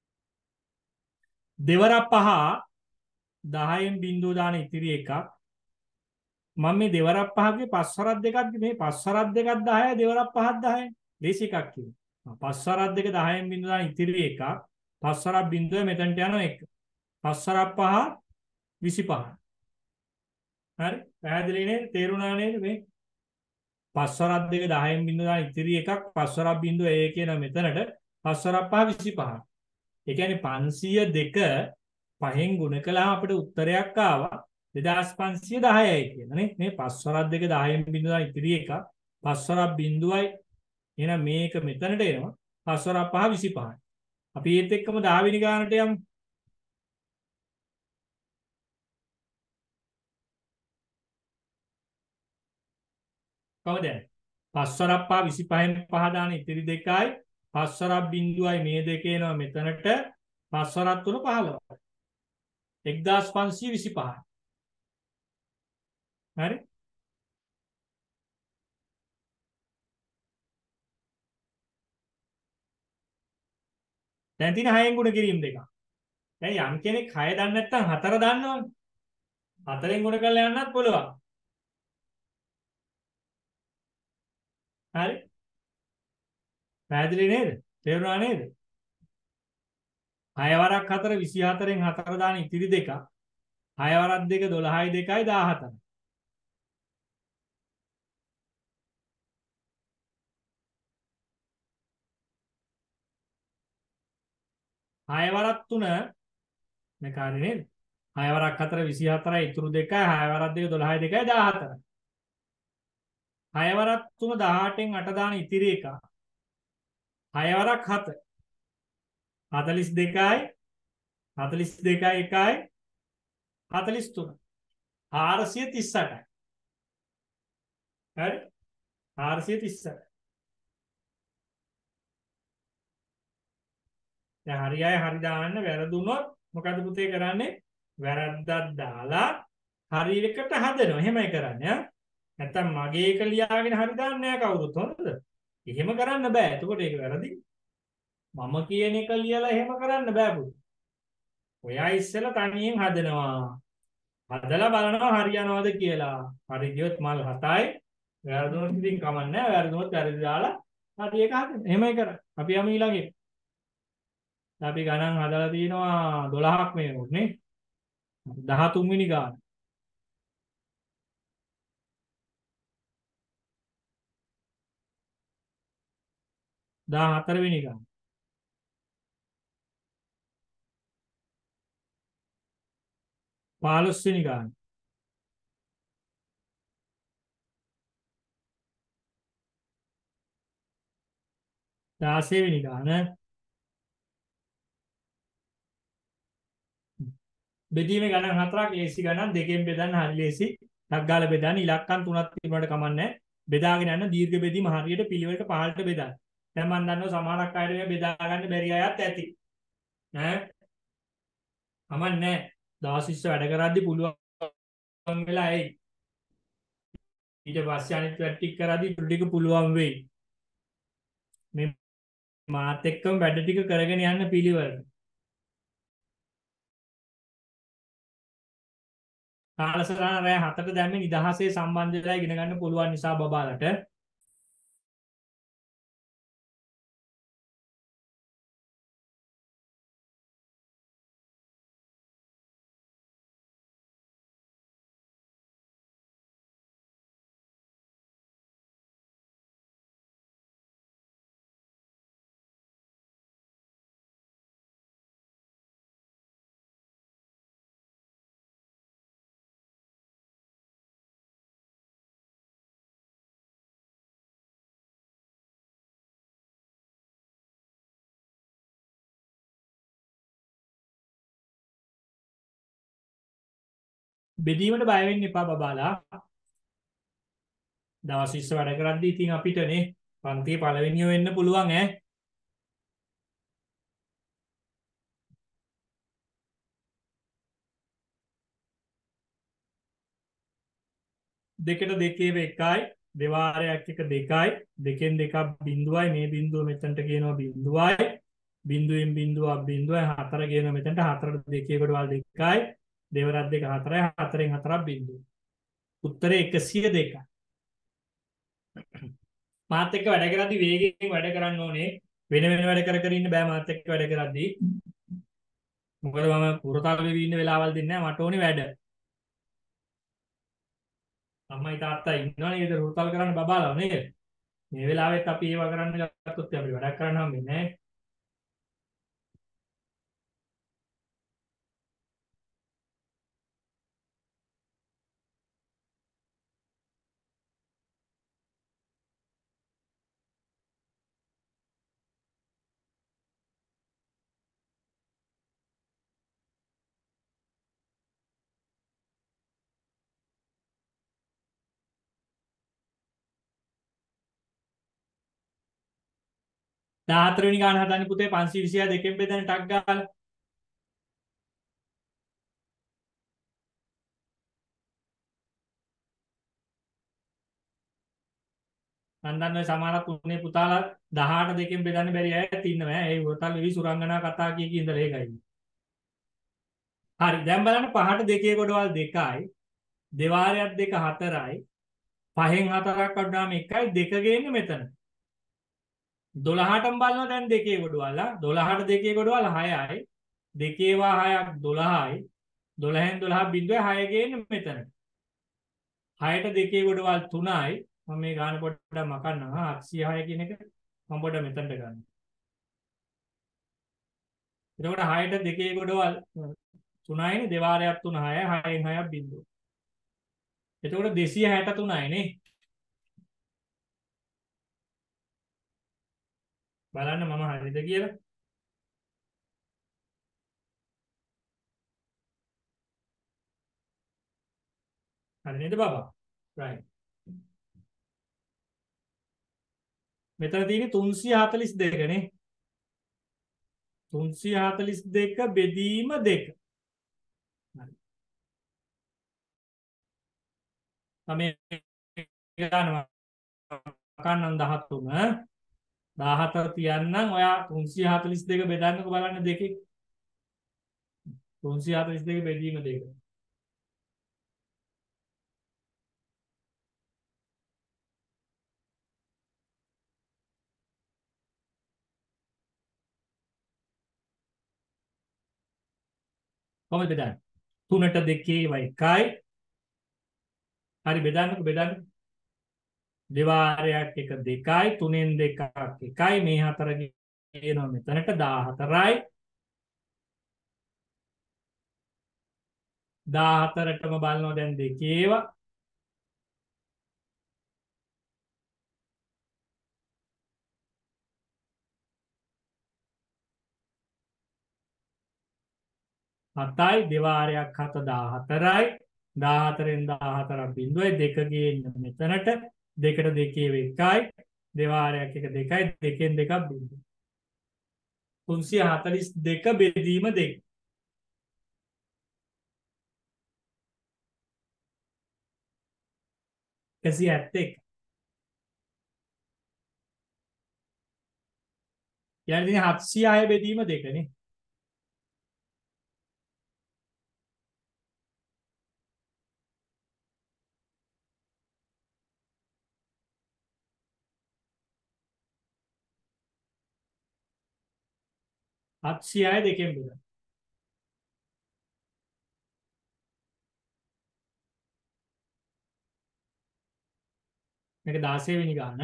දෙවරක් 5 10න් බිංදුව දාන ඉතිරි එකක්. මම මේ දෙවරක් 5ගේ පස්වරක් දෙකක් මේ පස්වරක් දෙකක් 10යි දෙවරක් 5ක් 10යි. ලේසි එකක් කිව්වා. පස්වරක් දෙක 10න් බිංදුව දාන ඉතිරි එකක්. පස්වරක් බිංදුව මෙතනට යනවා 1. පස්වරක් 5 25. හරි? පැහැදිලි නේද? තේරුණා නේද මේ? පස්වරක් දෙක 10න් බිංදුව දාන ඉතිරි එකක්. පස්වරක් බිංදුව A කියන මෙතනට පස්වරක් 5 25. ඒ කියන්නේ 502 5න් ගුණ කළාම අපිට උත්තරයක් ආවා 2510යි කියලා නේ. මේ පස්වරක් දෙක 10න් බිංදුව දාන ඉතිරි එකක්. පස්වරක් බිංදුවයි එහෙනම් මේක මෙතනට එනවා. පස්වරක් 5 25යි. අපි ඒත් එක්කම 10 වෙනි ගානට යමු. කවුද? පස්වරක් 5 25න් 5 දාන ඉතිරි දෙකයි. පස්වරක් බිංදුවයි මේ දෙක එනවා මෙතනට. පස්වරක් 3 15යි. 1525යි. හරි? දැන් තියෙන 6න් ගුණ කිරීම දෙක. දැන් යම් කෙනෙක් 6 දන්නේ නැත්නම් 4 දන්නවනේ. 4න් ගුණ කරලා යන්නත් පුළුවන්. හරි? පැහැදිලි නේද? තේරුණා නේද? 6 වරක් 4 24න් 4 දාන ඉතිරි දෙක. 6 වරක් 2 12යි 2යි 17යි. 6 වරක් 3 මේ කාර්ය නේද? 6 වරක් 4 24යි ඉතුරු දෙකයි 6 වරක් 2 12යි 2යි 17යි. 6 වරක් 3 18න් 8 දාන ඉතිරි එක. 6 වරක් 7 42යි 42යි 1යි 43 438යි. හරි? 438. දැන් හරි අය හරි දාන්න වැරදුනොත් මොකද පුතේ කරන්නේ? වැරද්දක් දාලා හරියකට හදනවා. එහෙමයි කරන්නේ ඈ. නැත්තම් මගේ එක ලියාගෙන හරි දාන්නේ නැහැ කවුරුත් හොඳද? එහෙම කරන්න බෑ. එතකොට ඒක වැරදි. මම කියන එක ලියලා එහෙම කරන්න බෑ පුතේ. ඔයා ඉස්සෙල්ලා තනියෙන් හදනවා. හදලා බලනවා හරියනවද කියලා. හරි ගියොත් මල් 7යි. වැරදුනොත් ඉතින් කමක් නැහැ. වැරදුනොත් වැරදි දාලා හරි ඒක හදන්න. එහෙමයි කරන්නේ. අපි යමු ඊළඟට. අපි ගණන් හදලා තියෙනවා 12ක් මේනොත් නේ 13 වෙනි ගාන 14 වෙනි ගාන 15 වෙනි ගාන 16 වෙනි ගාන බෙදීමේ ගණන් හතරක් ලේසි ගණන් දෙකෙන් බෙදන්න හරි ලේසි ටක් ගාලා බෙදන්න ඉලක්කම් තුනක් තිබුණාට කමන්නේ බෙදාගෙන යන දීර්ඝ බෙදීම හරියට පිළිවෙලට පහළට බෙදන්න දැන් මම දන්නවා සමහරක් අයට මේ බෙදා ගන්න බැරි අයත් ඇති ඈ කමන්නේ දවස් 20 වැඩ කරද්දි පුළුවන් වෙලා එයි ඊට පස්සේ අනිත් වැඩ ටික කරද්දි ටික පුළුවන් වෙයි මේ මාත් එක්කම වැඩ ටික කරගෙන යන්න පිළිවෙලට කාලසටහන රැය 7ට දැම්මේ නිදහසේ සම්බන්ධ වෙලා ඉගෙන ගන්න පුළුවන් නිසා බබාලට බෙදීමට බය වෙන්න එපා බබාලා. දවස් 20 වැඩ කරද්දී ඉතින් අපිටනේ පන්තියේ පළවෙනිය වෙන්න පුළුවන් ඈ. දෙකට දෙකේ එකයි දෙවාරයක් එක දෙකයි දෙකෙන් දෙකක් බිඳුවයි මේ බිඳුව මෙතනට කියනවා බිඳුවයි බිඳුවෙන් බිඳුවක් බිඳුවයි හතර කියනවා මෙතනට හතරට දෙකේ කොටවල් දෙකයි දෙවරක් දෙක හතරයි හතරෙන් හතරක් බිඳුව. උත්තරේ 102යි. මාත් එක්ක වැඩ කරද්දී වේගයෙන් වැඩ කරන්න ඕනේ. වෙන වෙන වැඩ කර කර ඉන්න බෑ මාත් එක්ක වැඩ කරද්දී. මොකද මම පුරතල් වෙවි ඉන්න වෙලාවල් දෙන්නේ නැහැ මට ඕනේ වැඩ. අම්මයි තාත්තා ඉන්නවනේ ඒක පුරතල් කරන්න බබාලා නේද? මේ වෙලාවෙත් අපි ඒව කරන්න ගත්තොත් අපිට වැඩක් කරන්න හම්බෙන්නේ නැහැ. 14 වෙනි ගාන හදන්නේ පුතේ 526 දෙකෙන් බෙදන්නේ ටක් ගාලා. මම දන්නවා සමහරක් පුනේ පුතාලා 18 දෙකෙන් බෙදන්න බැරි අයත් ඉන්නවා. ඒ වෘතල් විවි සුරංගනා කතා කිය කී ඉඳලා ඒකයි. හරි දැන් බලන්න 5ට දෙකේ කොටවල් 2යි. දෙවාරයක් දෙක 4යි. 5න් 4ක් වඩාම 1යි දෙක ගේන්නේ මෙතන. 12ටම බලනවා දැන් දෙකේ කොටවල් 12ට දෙකේ කොටවල් 6යි. දෙකේවා 6ක් 12යි. 12න් 12 බිඳුවේ 6 ගේන්නේ මෙතන. 6ට දෙකේ කොටවල් 3යි. මම මේ ගාන පොඩ්ඩක් මකන්නම් 806 කියන එක මම පොඩ්ඩක් මෙතනට ගන්න. එතකොට 6ට දෙකේ කොටවල් 3යිනේ දෙවාරයක් 3 6යි 6න් 6ක් බිඳුව. එතකොට 263යි නේ. බලන්න මම හරිද කියලා. හරි නේද බබා? right. මෙතන තියෙන්නේ 342 නේ. 342 බෙදීම 2. හරි. තමයි ගන්නවා. කන්නම් 13 14 තියන්නම් ඔයා 342 බෙදන්නකො බලන්න දෙකේ 342 බෙදීම 2. කොහොමද බෙදන්නේ? 3ට 2 1යි. හරි බෙදන්නකො බෙදන්න. දෙවාරයක් එක 2යි 3න් 2ක් 1යි මේ 4 ගේනවා මෙතනට 14යි. 14ටම බලනවා දැන් දෙකේවා. හතයි දෙවාරයක් 7 14යි 14න් 14ක් බිඳුවයි දෙක ගේන්න මෙතනට දෙකට දෙකේ 1යි දෙවාරයක් එක 2යි දෙකෙන් දෙකක් බිඳුව 342 බෙදීම 2. කැසි ඇත්තෙක් යන්නේ 706 බෙදීම 2 නේ. අත්සියය දෙකෙන් බෙදන්න. මේක 16 වෙනි ගාන.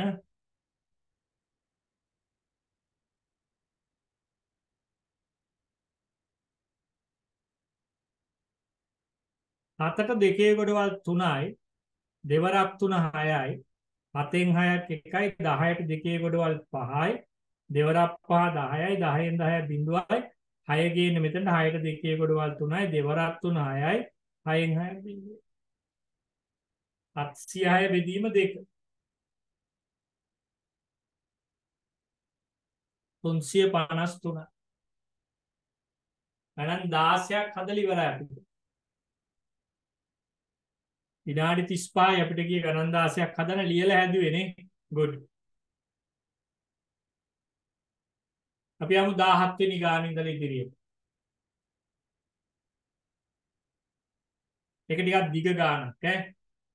හතට දෙකේ කොටවල් 3යි දෙවරක් 3 6යි 7න් 6ක් 1යි 10ට දෙකේ කොටවල් 5යි දෙවරක් 5 10යි 10න් 10ක් බිඳුවයි 6 ගේන්න මෙතන 6ට දෙකේ කොටවල් 3යි දෙවරක් 3 6යි 6න් 6ක් බෙදීම 706 බෙදීම 2 353 ගණන් 16ක් හදලා ඉවරයි අපිට. විනාඩි 35යි අපිට ගිය ගණන් 16ක් හදන ලියලා හැදුවේ නේ. good. අපි යමු 17 වෙනි ගාන ඉඳලා ඉදිරියට. ඒක ටිකක් දිග ගානක් ඈ.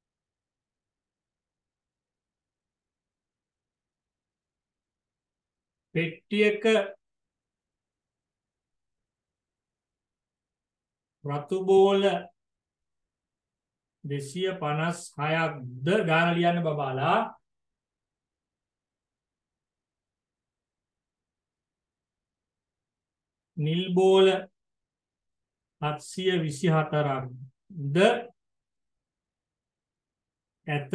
පෙට්ටියක රතු බෝල 256ක්ද ගාන ලියන්න බබාලා. නිල් බෝල 724ක්ද ඇත.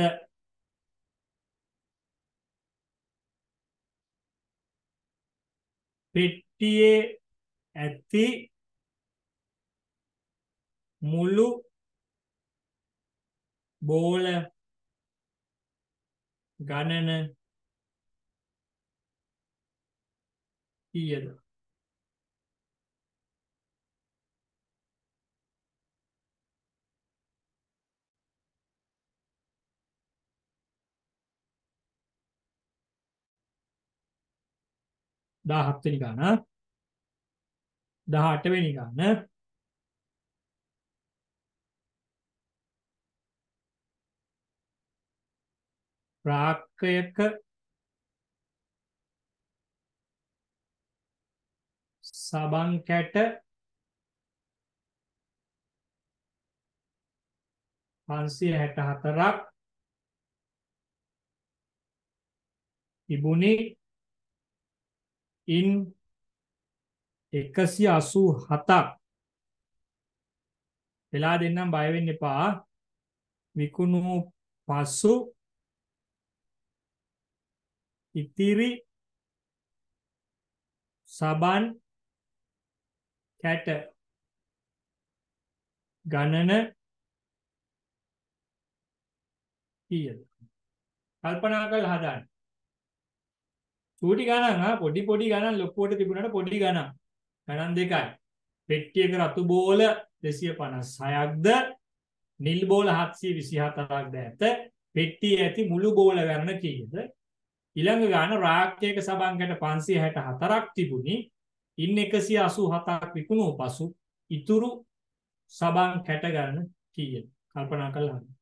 පෙට්ටියේ ඇති මුළු බෝල ගණන කීයද? දහහත් වෙනි ගාන 18 වෙනි ගාන රාක්කයක සබන් කැට 564ක් තිබුණේ. ඉන් 187ක් වෙලා දෙන්නම් බය වෙන්න එපා. විකුණු පසු ඉතිරි සබන් කැට ගණන කීයද? කල්පනා කරලා හදාන්න. චූටි ගණන් පොඩි පොඩි ගණන් ලොකුවට තිබුණාට පොඩි ගණන්. ගණන් දෙකයි. පෙට්ටියක රතු බෝල 256ක්ද නිල් බෝල 724ක්ද ඇත. පෙට්ටියේ ඇති මුළු බෝල ගණන කීයද? ඊළඟ ගාන රාක්කයක සබන් කැට 564ක් තිබුණි. ඉන් 187ක් විකුණු පසු ඉතුරු සබන් කැට ගණන කීයද? කල්පනා කරලා හදන්න.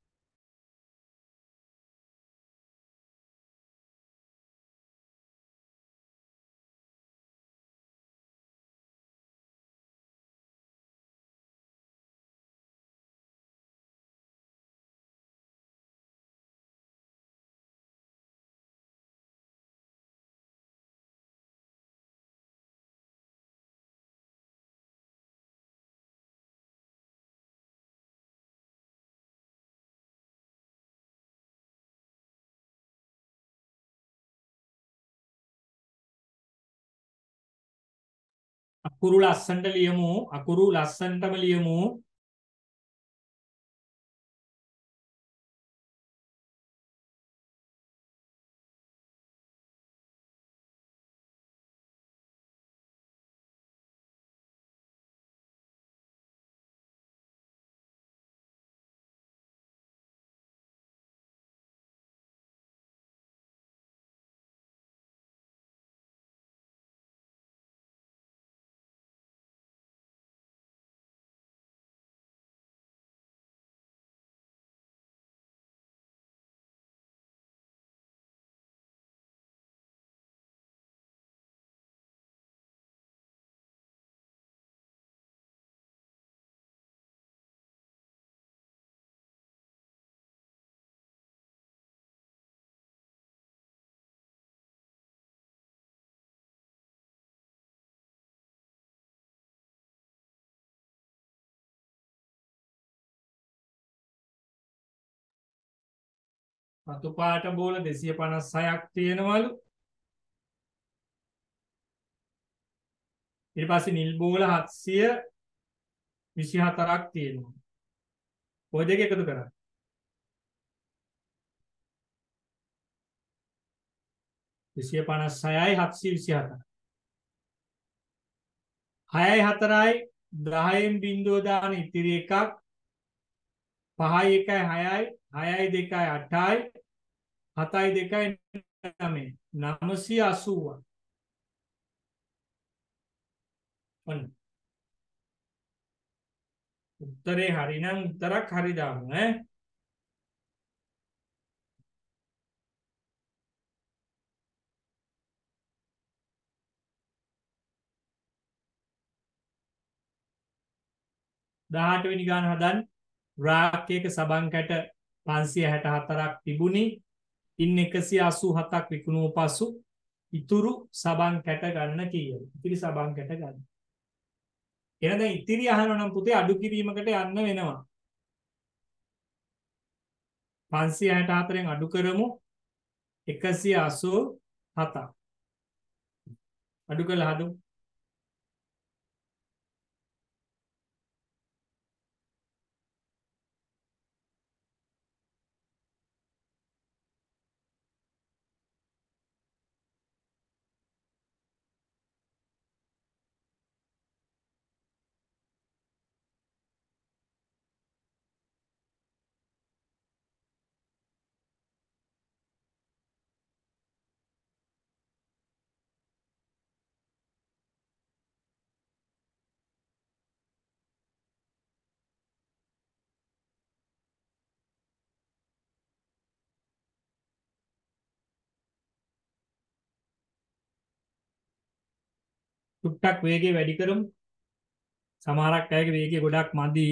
අකුරු ලස්සනට ලියමු. අකුරු ලස්සනටම ලියමු. රතු පාට බෝල 256ක් තියෙනවලු. ඊට පස්සේ නිල් බෝල 724ක් තියෙනවා. ඔය දෙක එකතු කරා. 256යි 727. 6යි 4යි 10න් බිංදුව දාන ඉතිරි එකක් 5යි 1යි 6යි 6යි 2යි 8යි 7යි 2යි 9යි 980. ඔන්න උත්තරේ හරිනම් උත්තරක් හරි දාමු ඈ. දහට වෙනි ගාන හදන්න. රාක්කයක සබන් කැට 564ක් තිබුණි. ඉන් 187ක් විකුණුව පසු ඉතුරු සබන් කැට ගන්න කීයද? ඉතිරි සබන් කැට ගන්න. එහෙනම් දැන් ඉතිරි අහනවා නම් පුතේ අඩු කිරීමකට යන්න වෙනවා. 564න් අඩු කරමු 187ක්. අඩු කළා හදමු. ටුක්ටක් වේගය වැඩි කරමු. සමහරක් අයගේ වේගය ගොඩක් මදි.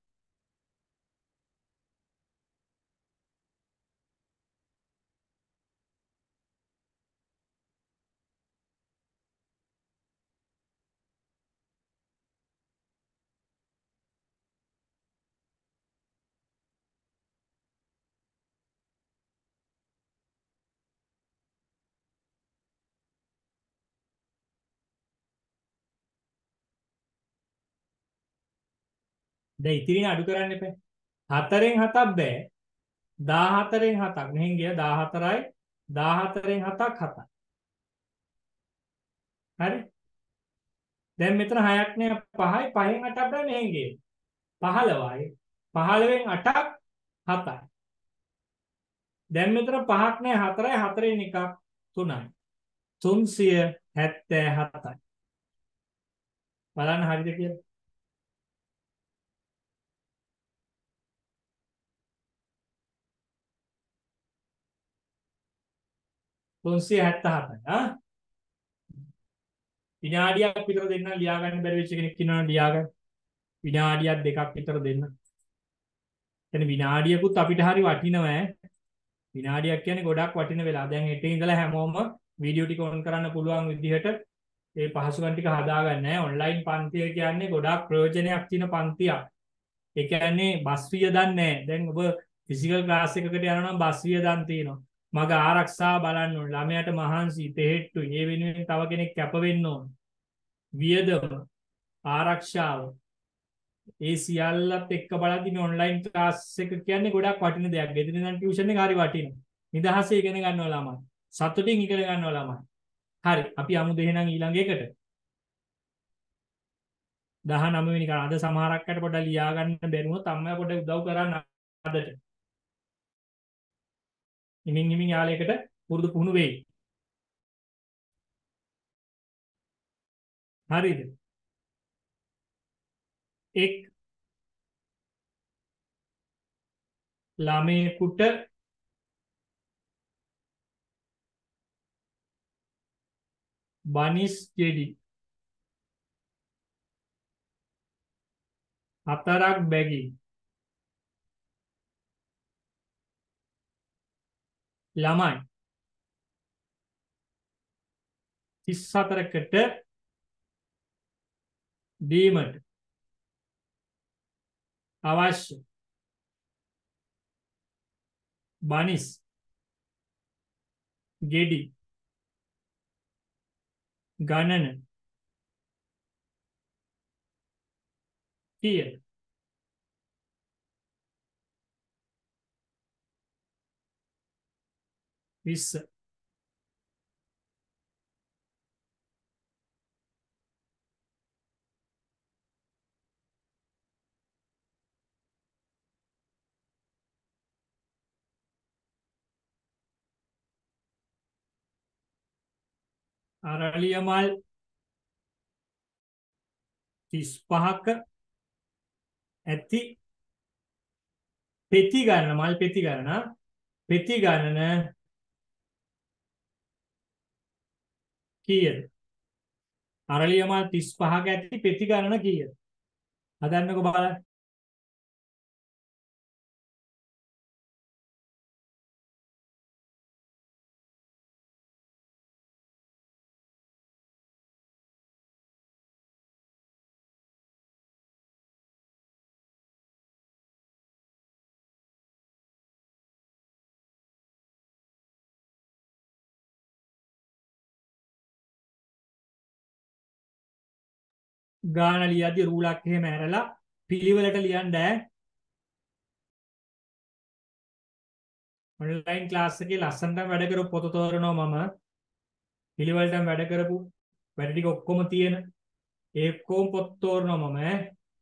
දැන් ඉතිරින අඩු කරන්න එපා. 4න් 7ක් බෑ. 14න් 7ක්. මෙහෙන් ගියා 14යි 14න් 7ක් 7යි. හරි. දැන් මෙතන 6ක් නෑ 5යි 5න් 8ක් බෑ මෙහෙන් ගියේ. 15යි 15න් 8ක් 7යි. දැන් මෙතන 5ක් නෑ 4යි 4න් එකක් 3යි. 377යි. බලන්න හරිද කියලා. 377යි. විනාඩියක් විතර දෙන්න ලියා ගන්න බැරි වෙච්ච කෙනෙක් ඉන්නවනම් ලියා ගන්න. විනාඩියක් දෙකක් විතර දෙන්න. එතන විනාඩියකුත් අපිට හරි වටිනවා ඈ. විනාඩියක් කියන්නේ ගොඩක් වටින වෙලා. දැන් හෙට ඉඳලා හැමෝම වීඩියෝ ටික ඔන් කරන්න පුළුවන් විදිහට ඒ පහසුකම් ටික හදාගන්න ඈ. ඔන්ලයින් පන්තිය කියන්නේ ගොඩක් ප්‍රයෝජනයක් තියෙන පන්තියක්. ඒ කියන්නේ බස් වියදම් නැහැ. දැන් ඔබ ෆිසිකල් ක්ලාස් එකකට යනවා නම් බස් වියදම් තියෙනවා. මග ආරක්ෂාව බලන්න ඕනේ. ළමයාට මහන්සි තෙහෙට්ටු. ඒ වෙනුවෙන් තව කෙනෙක් කැප වෙන්න ඕනේ. වියදම ආරක්ෂාව ඒ සියල්ලත් එක්ක බලද්දී මේ ඔන්ලයින් ක්ලාස් එක කියන්නේ ගොඩක් වටින දෙයක්. ගෙදර ඉඳන් ටියුෂන් එක හරි වටිනවා. නිදහසේ ඉගෙන ගන්නවා ළමයි. සතුටින් ඉගෙන ගන්නවා ළමයි. හරි අපි යමු දෙහෙනම් ඊළඟ එකට. 19 වෙනි කාරණා. අද සමහරක් අයට පොඩ්ඩක් ලියා ගන්න බැරිවොත් අම්මයා පොඩ්ඩක් උදව් කරන්න අදට. හිමින් යාලයකට පුරුදු පුහුණු වෙයි. හරිද? එක් ළමයෙකුට බනිස් ගෙඩි 4ක් බැගින් ළමයි 34කට දීමට අවශ්‍ය බනිස් ගෙඩි ගණන කීයද? 20. අරලිය මල් 35ක ඇති පෙති ගණන, මල් පෙති ගණන, පෙති ගණන කීයද? අරලිය මල් 35ක ඇති පෙති ගණන කීයද? හදන්නකෝ බලන්න. ගාන ලියද්දි රූලක් එහෙම ඇරලා පිළිවෙලට ලියන්න ඈ. ඔන්ලයින් ක්ලාස් එකේ ලස්සනටම වැඩ කරපු පොත තෝරනවා මම. පිළිවෙලටම වැඩ කරපු වැඩ ටික ඔක්කොම තියෙන ඒ ඔක්කොම පොත් තෝරනවා මම ඈ.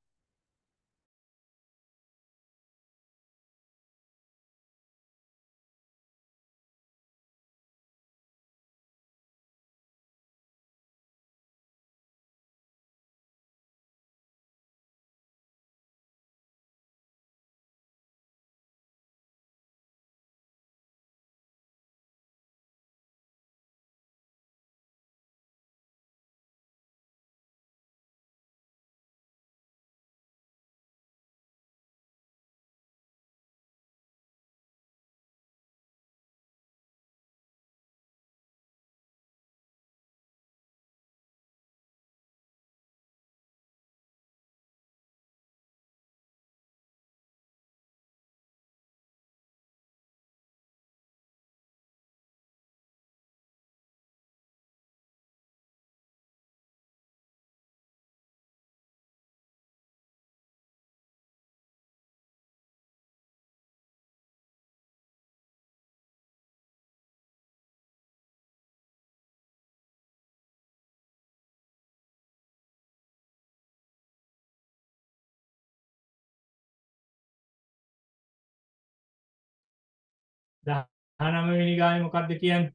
දහනවවෙනි ගානේ මොකක්ද කියන්නේ?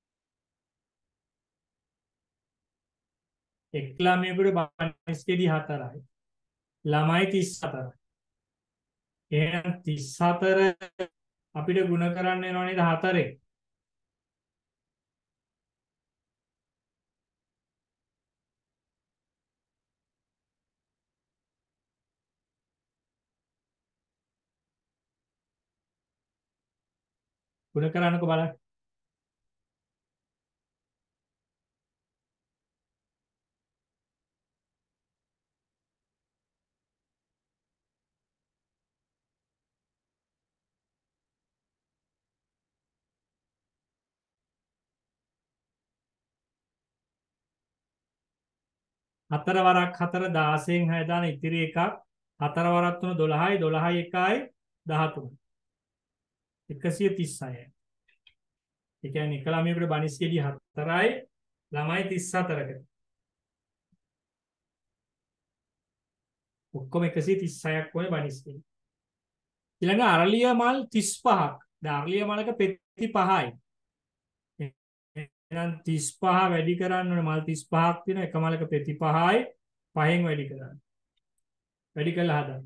එක් ළමයෙකුට බනිස්කෙඩි 4යි. ළමයි 34යි. එහෙනම් 34 අපිට ගුණ කරන්න වෙනව නේද 4ෙන්? ගුණ කරන්නකෝ බලන්න. හතර වරක් 4 16න් 6 දාන ඉතිරි එකක්. 4 වරක් 3 12යි 12යි 1යි 13. 136යි. ඒ කියන්නේ එක ළමයෙකුට බනිස්කෙඩි 4යි ළමයි 34කට. ඔක්කොම 136ක් වගේ බනිස්කෙඩි. ඊළඟ අරලිය මල් 35ක්. දැන් අරලිය මලක පෙති 5යි. එහෙනම් 35 වැඩි කරන්න ඕනේ. මල් 35ක් තියෙන එක මලක පෙති 5යි 5න් වැඩි කරන්න. වැඩි කළා හදන්න.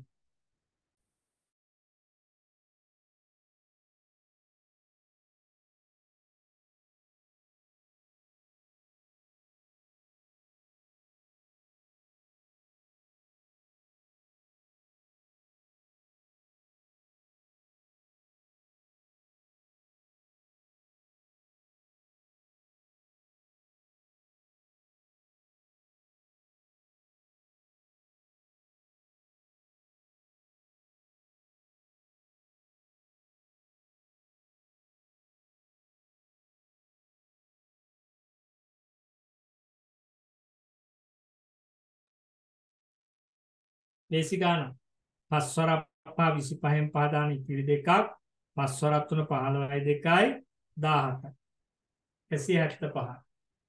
ලේසි ගාන. 5 වරක් 5 25න් 5 දාන ඉතිරි දෙකක්. 5 වරක් 3 15යි 2යි 17 175.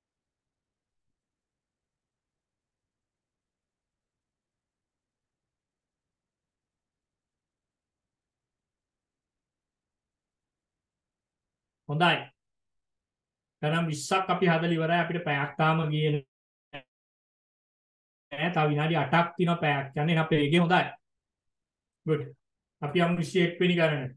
හොඳයි. ගණන් 20ක් අපි හදලා ඉවරයි. අපිට පැයක් තාම ගියේ නෑ. තව විනාඩි 8ක් තියෙනවා පැයක් යන්නේ. එහෙනම් අපේ වේගය හොඳයි. good. අපි යමු 21 වෙනි ගණන.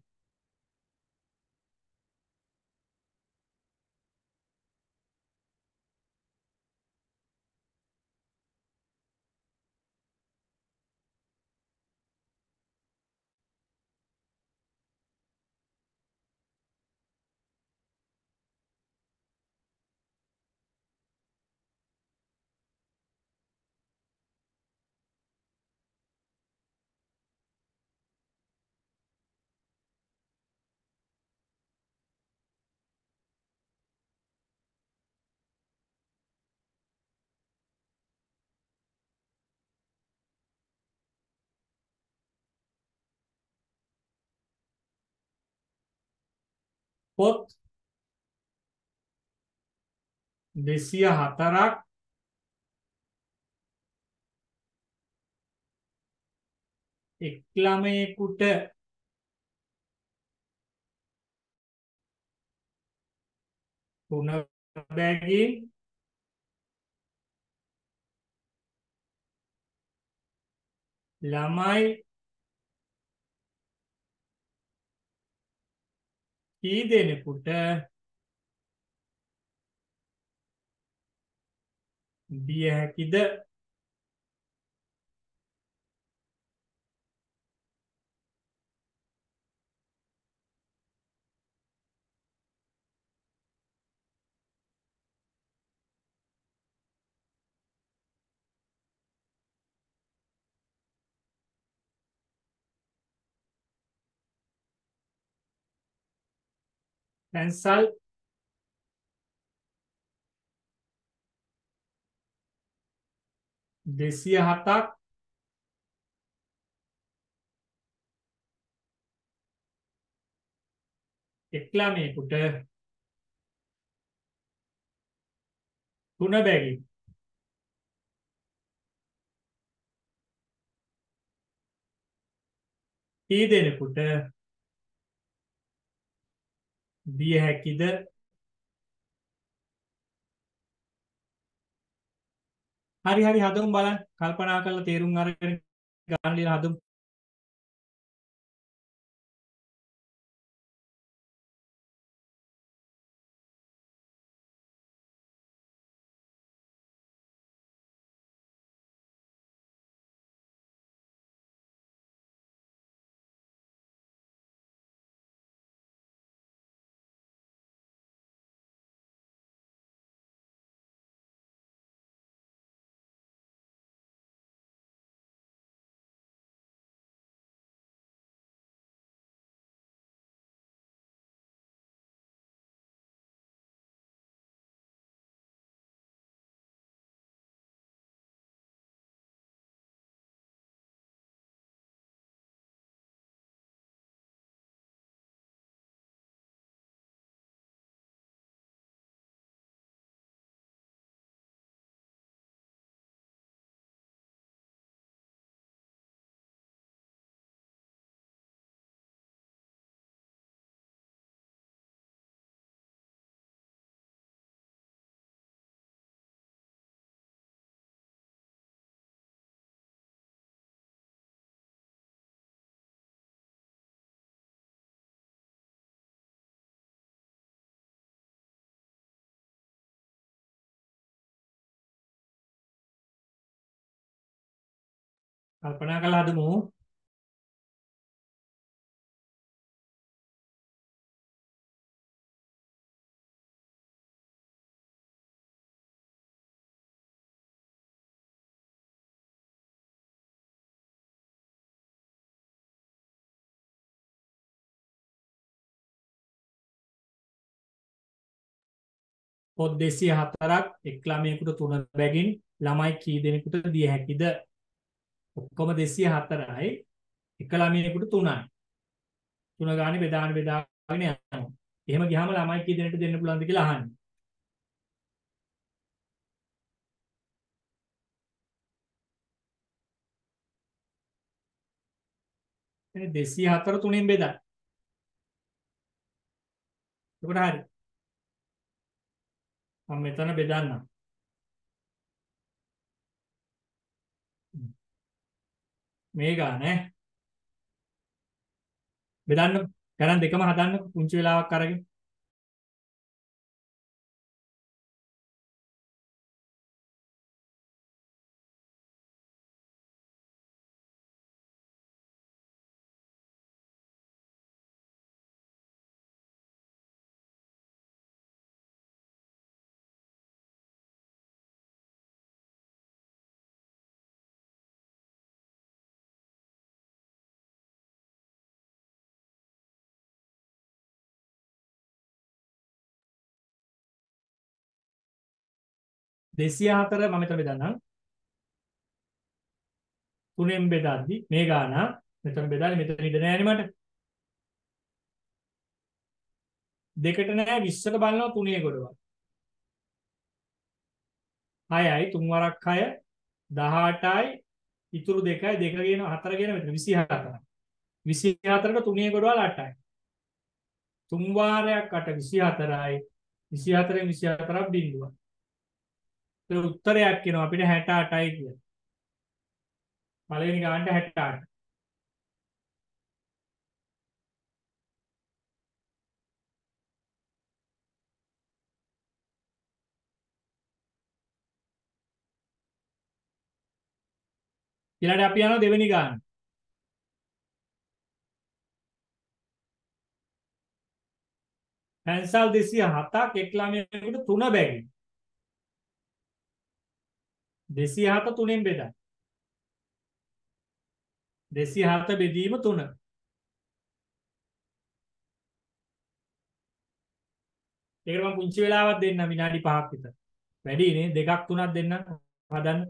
පොත් 204ක් එක් ළමයෙකුට තුන බැගින් ළමයි කී දෙනෙකුට දිය හැකිද? පැන්සල් 207ක් එක් ළමයෙකුට තුන බැගින් කී දෙනෙකුට දිය හැකිද? හරි හරි හදමු බලන්න. කල්පනා කරලා තේරුම් අරගෙන ගන්න ලියලා හදමු. කල්පනා කරලා හදමු. පොත් 204ක් එක් ළමයෙකුට තුන බැගින් ළමයි කී දෙනෙකුට දිය හැකිද? ඔක්කොම 204යි එක ළමයෙකුට 3යි. 3 ගානේ බෙදාගෙන යනවා. එහෙම ගියාම ළමයි කී දෙනෙක්ට දෙන්න පුළුවන්ද කියලා අහන්නේ. එනේ 204 3න් බෙදන්න. එතකොට හරි. මම මෙතන බෙදන්නම්. මේ ගාන ඈ. බෙදන්න. ගණන් දෙකම හදන්න පුංචි වෙලාවක් අරගෙන. දෙසිය හතර මම මෙතන බෙදන්නම්. තුනෙන් බෙදද්දි මේ ගාන මෙතන බෙදාලි මෙතන ඉඳ නෑනේ මට. දෙකට නෑ 20ට බලනවා තුනේ ගොඩවල්. 6යි 3 වරක් 6 18යි ඉතුරු දෙකයි දෙක ගේන 4 ගේන මෙතන 24යි. 24ට තුනේ ගොඩවල් 8යි. 3 වාරයක් 8 24යි. 24න් 24ක් බිඳුවක්. ඒක උත්තරයක් කියනවා අපිට 68යි කියලා. පළවෙනි ගානට 68. ඊළඟට අපි යනවා දෙවෙනි ගාන. පැන්සල් 207ක් එක් ළමයෙකුට 3 බැගින්. 207 3න් බෙදන්න. 207 බෙදීම 3. ඒකට මම පුංචි වෙලාවක් දෙන්න විනාඩි 5ක් විතර. වැඩි නේ දෙකක් තුනක් දෙන්න හදන්න.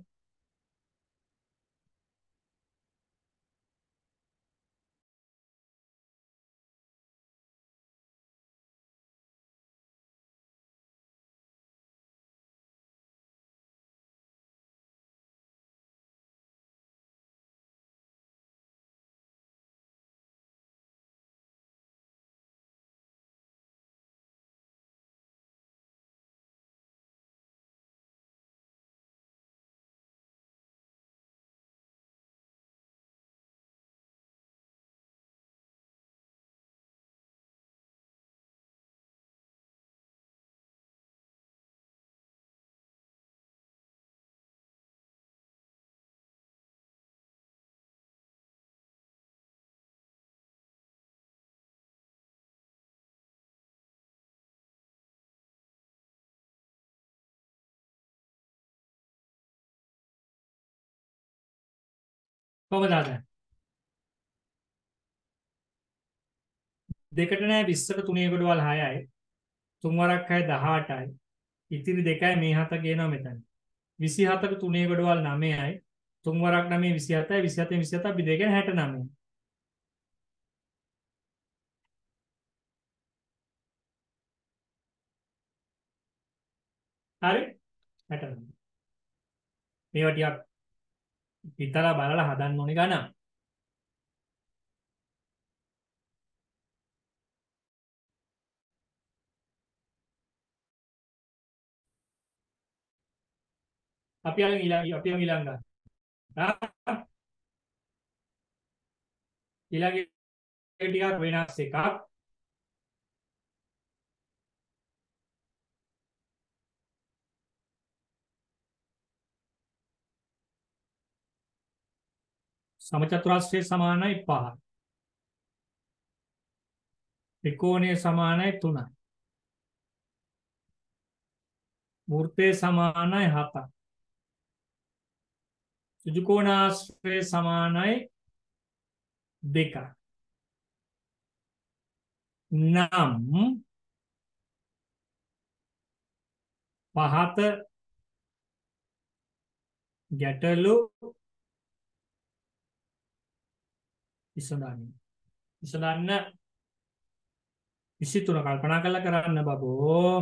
කොහමද හදන්නේ? දෙකට නෑ 20ට තුනේ ගොඩවල් 6යි. 3 වරක් 6 18යි. ඉතිරි දෙකයි මේ 7 ගේනවා මෙතන. 27ට තුනේ ගොඩවල් 9යි. 3 වරක් 9 27යි. 27න් 27ක් බෙදගෙන 69. හරි? 69. මේවා ටිකක් හිතලා බලලා හදන්න ඕනේ ගණන්. අපි යන් ඊළඟ ගන්න. ඊළඟ ටිකක් වෙනස් එකක්. සමචතුරස්‍රය සමානයි 5. ත්‍රිකෝණය සමානයි 3යි. වෘත්තය සමානයි 7යි. ඍජුකෝණාශ්‍රය සමානයි 2යි. නම් පහත ගැටලු විසඳන්න. 23 කල්පනා කරලා කරන්න බබෝ.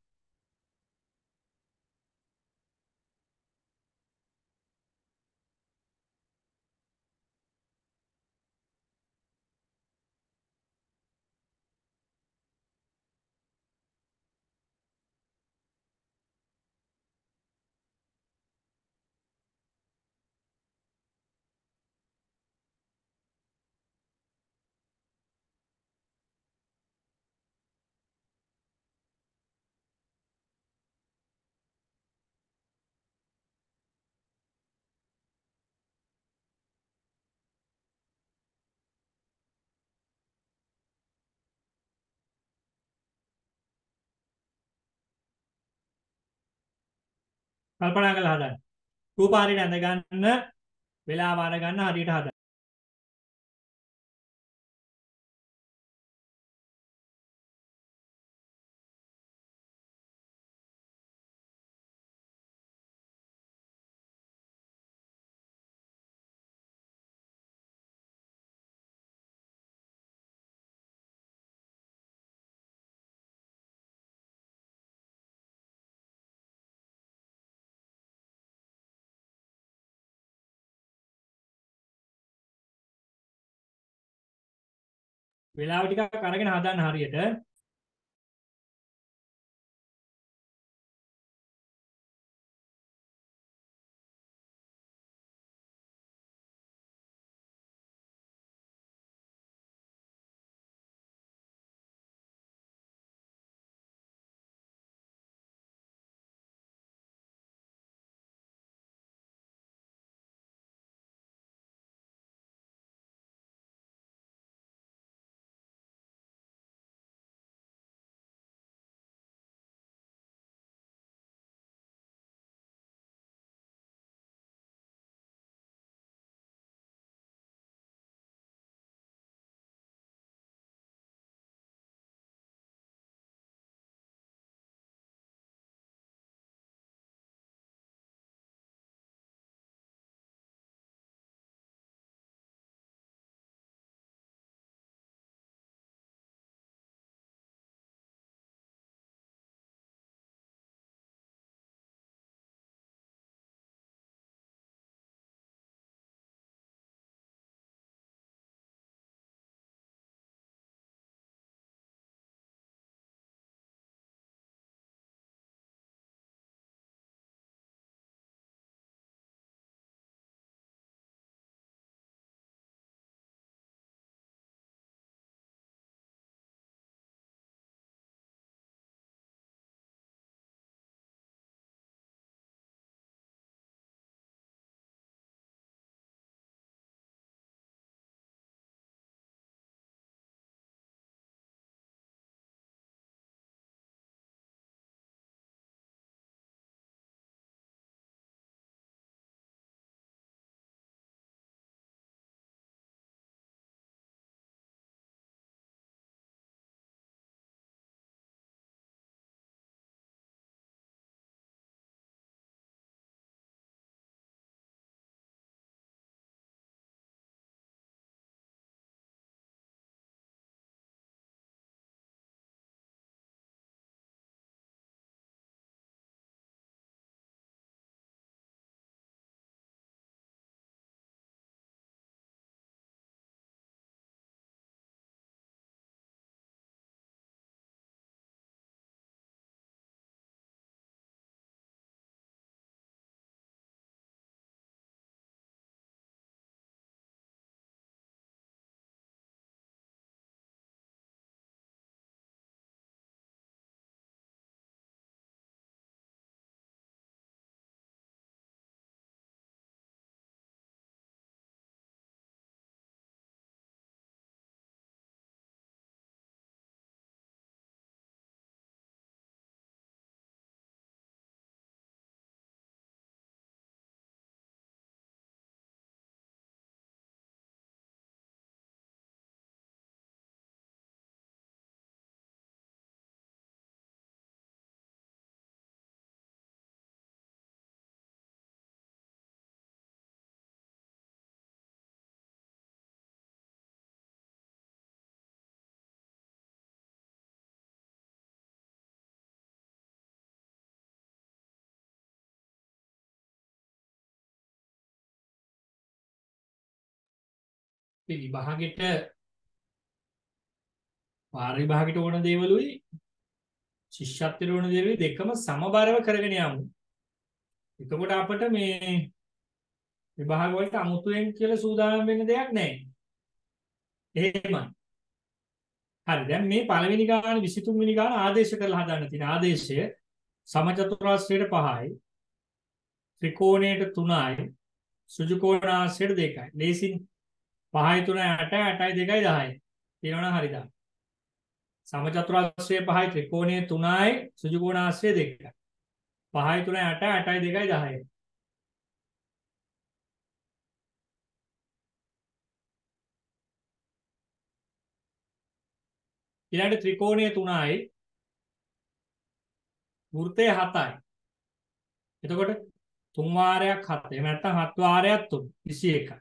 කල්පනා කරලා හදන්න. රූප හරියට ඇඳ ගන්න, වෙලාව අරගන්න හරියට හදන්න. වෙලාව ටිකක් අරගෙන හදන්න හරියට. අපි විභාගෙට වාර විභාගෙට ඕන දේවලුයි ශිෂ්‍යත්වයට ඕන දේවලුයි දෙකම සමබරව කරගෙන යමු. එතකොට අපිට මේ විභාග වලට අමුතුවෙන් කියලා සූදානම් වෙන්න දෙයක් නැහැ. එහෙමයි. හරි. දැන් මේ පළවෙනි ගාන 23 වෙනි ගාන ආදේශ කරලා හදන්න තියෙන ආදේශය සමචතුරාස්‍රයට 5යි, ත්‍රිකෝණයට 3යි, සෘජු කෝණාශ්‍රයට 2යි. ලේසින් 5යි 3යි 8යි 8යි 2යි 10යි. තියෙනවනම් හරිද? සමචතුරාශ්‍රය 5යි, ත්‍රිකෝණයේ 3යි, සෘජු කෝණාශ්‍රය 2යි. 5යි 3යි 8යි 8යි 2යි 10යි. ඊළඟ ත්‍රිකෝණයේ 3යි, වෘත්තය 7යි. එතකොට 3 වාරයක් 7. එහෙම නැත්නම් 7 වාරයක් 3 21යි.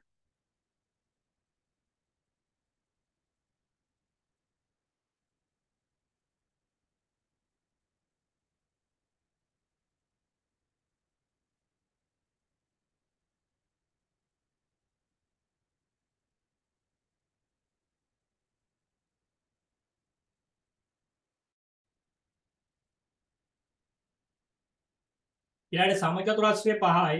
ඊළඟ සමචතුරාශ්‍රය 5යි,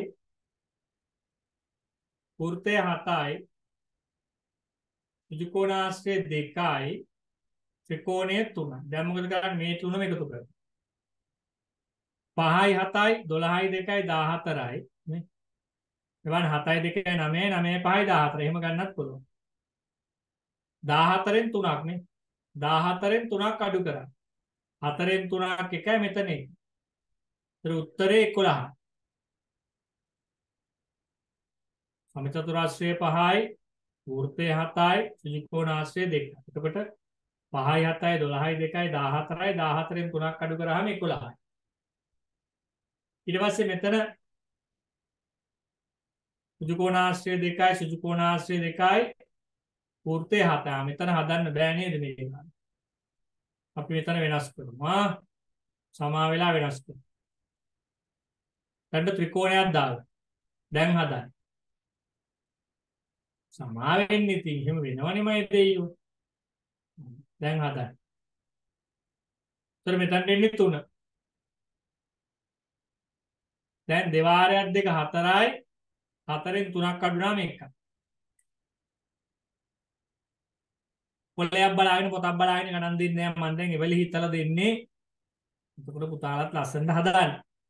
වෘත්තය 7යි, ත්‍රිකෝණාශ්‍රය 2යි, ත්‍රිකෝණය 3යි. දැන් මොකද කරන්නේ? මේ තුනම එකතු කරමු. 5යි 7යි 12යි 2යි 14යි නේ. එවන 7යි 2යි 9යි 9යි 5යි 14. එහෙම ගන්නත් පුළුවන්. 14න් 3ක් නේ. 14න් 3ක් අඩු කරා. 4න් 3ක් එකයි මෙතන එක. ඒතර උත්තරේ 11. සමචතුරාශ්‍රය 5යි, වෘත්තය 7යි, ත්‍රිකෝණාශ්‍රය 2යි. එතකොට 5යි 7යි 12යි 2යි 14යි 14න් 3ක් අඩු කරාම 11යි. ඊට පස්සේ මෙතන සුජුකෝණාශ්‍රය 2යි, සුජුකෝණාශ්‍රය 2යි, වෘත්තය 7යි. මෙතන හදන්න බෑ නේද මේක? අපි මෙතන වෙනස් කරමු. සමා වෙලා වෙනස් කරමු. දැන් ත්‍රිකෝණයක් දාලා. දැන් හදන්න. සමා වෙන්නේ ඉතින් එහෙම වෙනවනේ මයි දෙයියෝ. දැන් හදන්න. ඒතර මෙතන දෙන්නේ 3. දැන් දෙවාරයක් 2 4යි. 4න් 3ක් අඩුනාම 1යි. පොළයක් බලාගෙන පොතක් බලාගෙන ගණන් දෙන්නේ නැහැ මම දැන් එවලි හිතලා දෙන්නේ. එතකොට පුතාලත් ලස්සනට හදාන්න.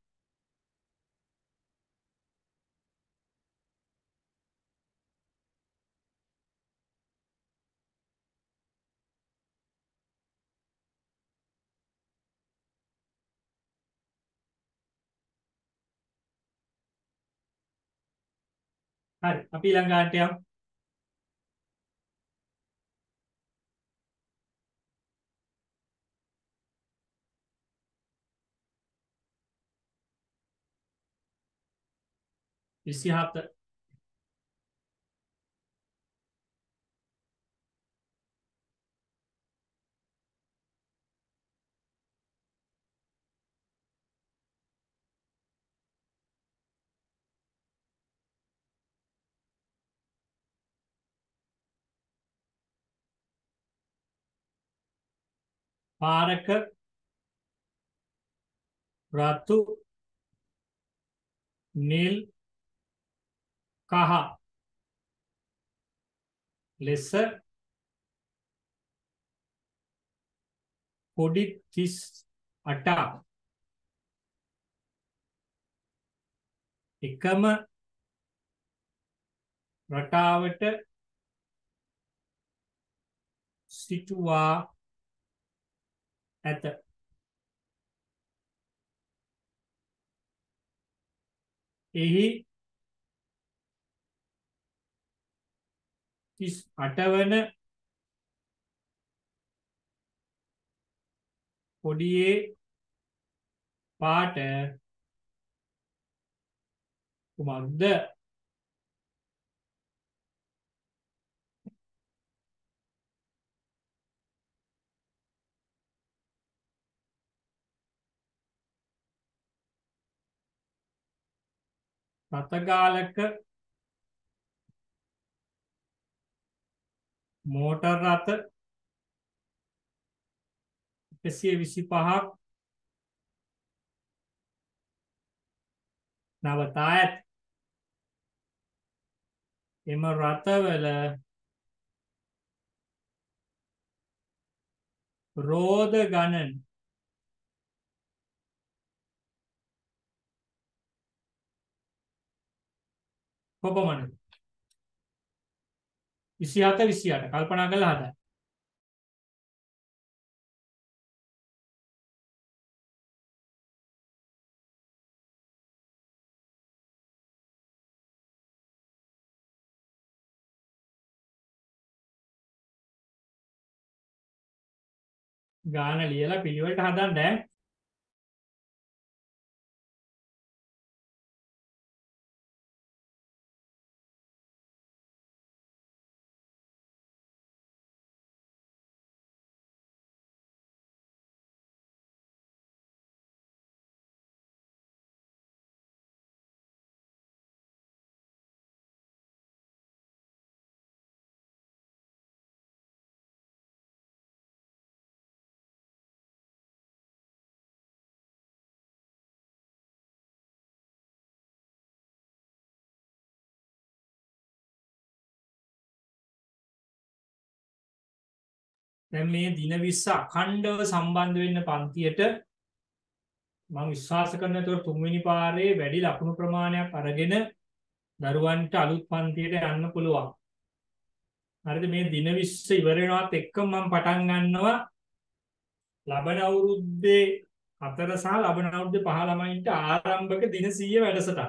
හරි. අපි ඊළඟ ගානට යමු. විසිහත පාරක රතු නිල් කහ ලෙස කොඩි 38ක් එකම රටාවට සිටුවා ඇත. එහි 38 වන කොඩියේ පාට කුමක්ද? රතගාලක මෝටර් රථ 125ක් නවතා ඇත. එම රථවල රෝද ගණන් කොපමණද? 27 28 කල්පනා කරලා හදන්න. ගාන ලියලා පිළිවෙලට හදන්න ඈ. දැන් මේ දින 20 අඛණ්ඩව සම්බන්ධ වෙන්න පන්තියට මම විශ්වාස කරන තොර තුන්වෙනි පාරේ වැඩි ලකුණු ප්‍රමාණයක් අරගෙන දරුවන්ට අලුත් පන්තියට යන්න පුළුවන්. හරිද? මේ දින 20 ඉවර වෙනවත් එක්කම මම පටන් ගන්නවා ලබන අවුරුද්දේ 4 සහ ලබන අවුරුද්දේ 5 ළමයින්ට ආරම්භක දින 100 වැඩසටහන.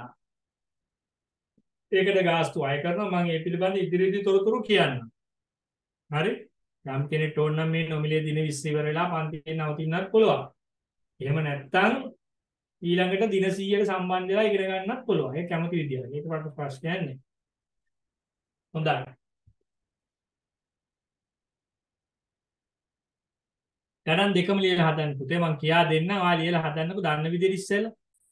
ඒකට ගාස්තු අය කරනවා. මම ඒ පිළිබඳ ඉදිරියේදී තොරතුරු කියන්නම්. හරි? යම් කෙනෙක් ඕන නම් මේ නොමිලේ දින 20 ඉවර වෙලා පන්තියෙන් නවතින්නත් පුළුවන්. එහෙම නැත්නම් ඊළඟට දින 100ට සම්බන්ධ වෙලා ඉගෙන ගන්නත් පුළුවන්. ඒක කැමති විදියට. ඒකට ප්‍රශ්නයක් නැහැ. හොඳයි. ගණන් දෙකම ලියලා හදන්න පුතේ. මම කියා දෙන්නම්. ඔයා ලියලා හදන්නකෝ දන්න විදියට ඉස්සෙල්ලා.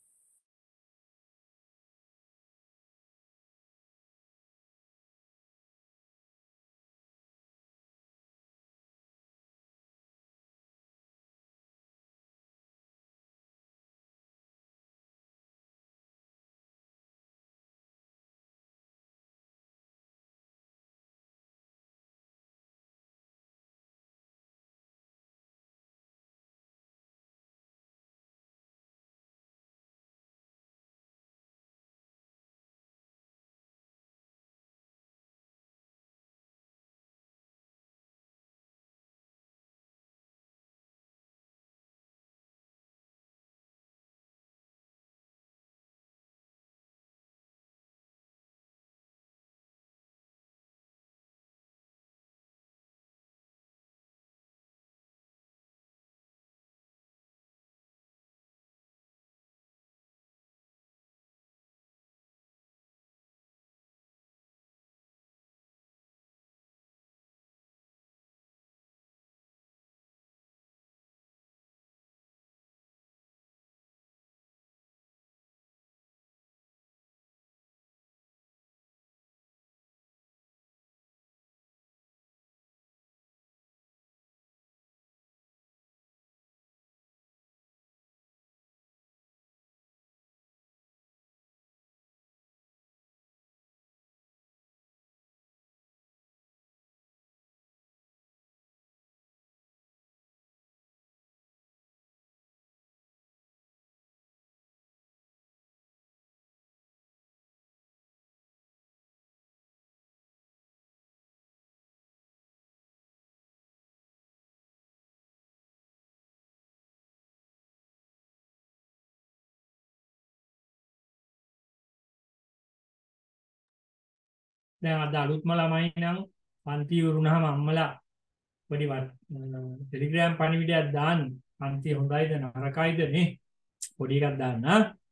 දැන් අද අලුත්ම ළමයි නම් පන්ති වුණාම අම්මලා පොඩි ටෙලිග්‍රෑම් පණිවිඩයක් දාන්න. පන්ති හොඳයිද නරකයිද නේ? පොඩි එකක් දාන්න.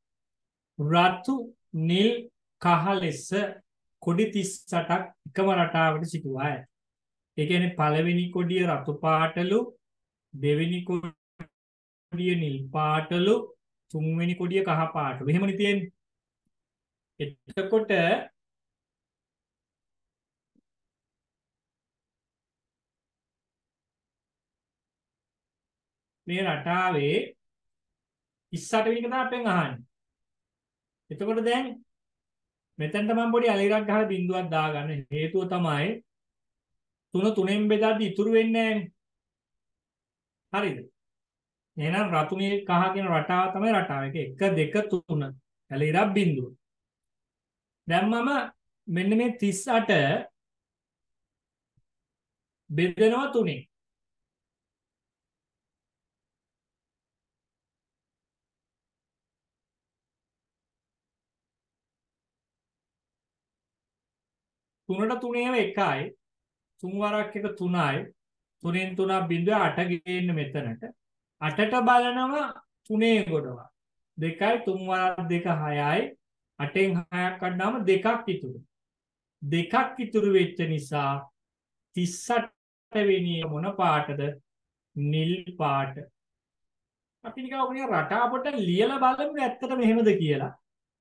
රතු නිල් කහ ලෙස කොඩි 38ක් එකම රටාවට සිටුවා ඇත. ඒ කියන්නේ පළවෙනි කොඩිය රතු පාටලු, දෙවෙනි කොඩිය නිල් පාටලු, තුන්වෙනි කොඩිය කහ පාටලු. එහෙමනේ තියෙන්නේ. එතකොට මේ රටාවේ 38 වෙනි එක තමයි අපෙන් අහන්නේ. එතකොට දැන් මෙතනට මම පොඩි අලිරක් ගහලා බිඳුවක් දාගන්න. හේතුව තමයි 3 3ෙන් බෙදද්දි ඉතුරු වෙන්නේ නැහැ. හරිද? එහෙනම් රතු නිල් කහ කියන රටාව තමයි රටාව. ඒක 1 2 3 අලිරක් බිඳුව. දැන් මම මෙන්න මේ 38 බෙදෙනවා 3ෙන්. තුනට 3ේම 1යි. 3 වරක් 1 3යි. 3ෙන් 3ක් බිඳුව 8 ගේන්න මෙතනට. 8ට බලනවා 3 ගොඩවල්. 2යි 3 වරක් 2 6යි. 8ෙන් 6ක් කඩනාම 2ක් ඉතුරු. 2ක් ඉතුරු වෙච්ච නිසා 38 වෙනි මොන පාටද? නිල් පාට. අපි නිකන් ඔක නිකන් රටා පොඩ්ඩක් ලියලා බලමු ඇත්තට මෙහෙමද කියලා.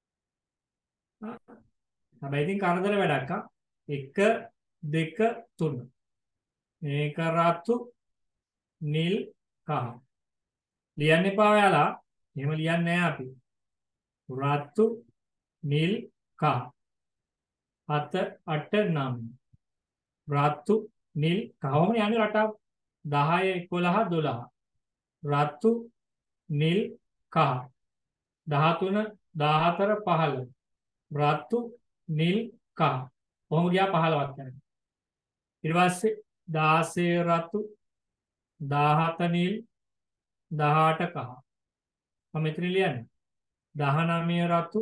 හැබැයි ඉතින් කරදර වැඩක් ආ. 1 2 3 මේක රතු නිල් කහ ලියන්න එපා ඔයාලා. එහෙම ලියන්නේ නැහැ අපි. රතු නිල් කහ 7 8 9 රතු නිල් කහවම යන්නේ රටාව 10 11 12 රතු නිල් කහ 13 14 15 රතු නිල් කහ කොහොම ගියා 15ක් යනවා. ඊට පස්සේ 16 රතු 17 නිල් 18 කහ මම මෙතන ලියන්නේ 19 රතු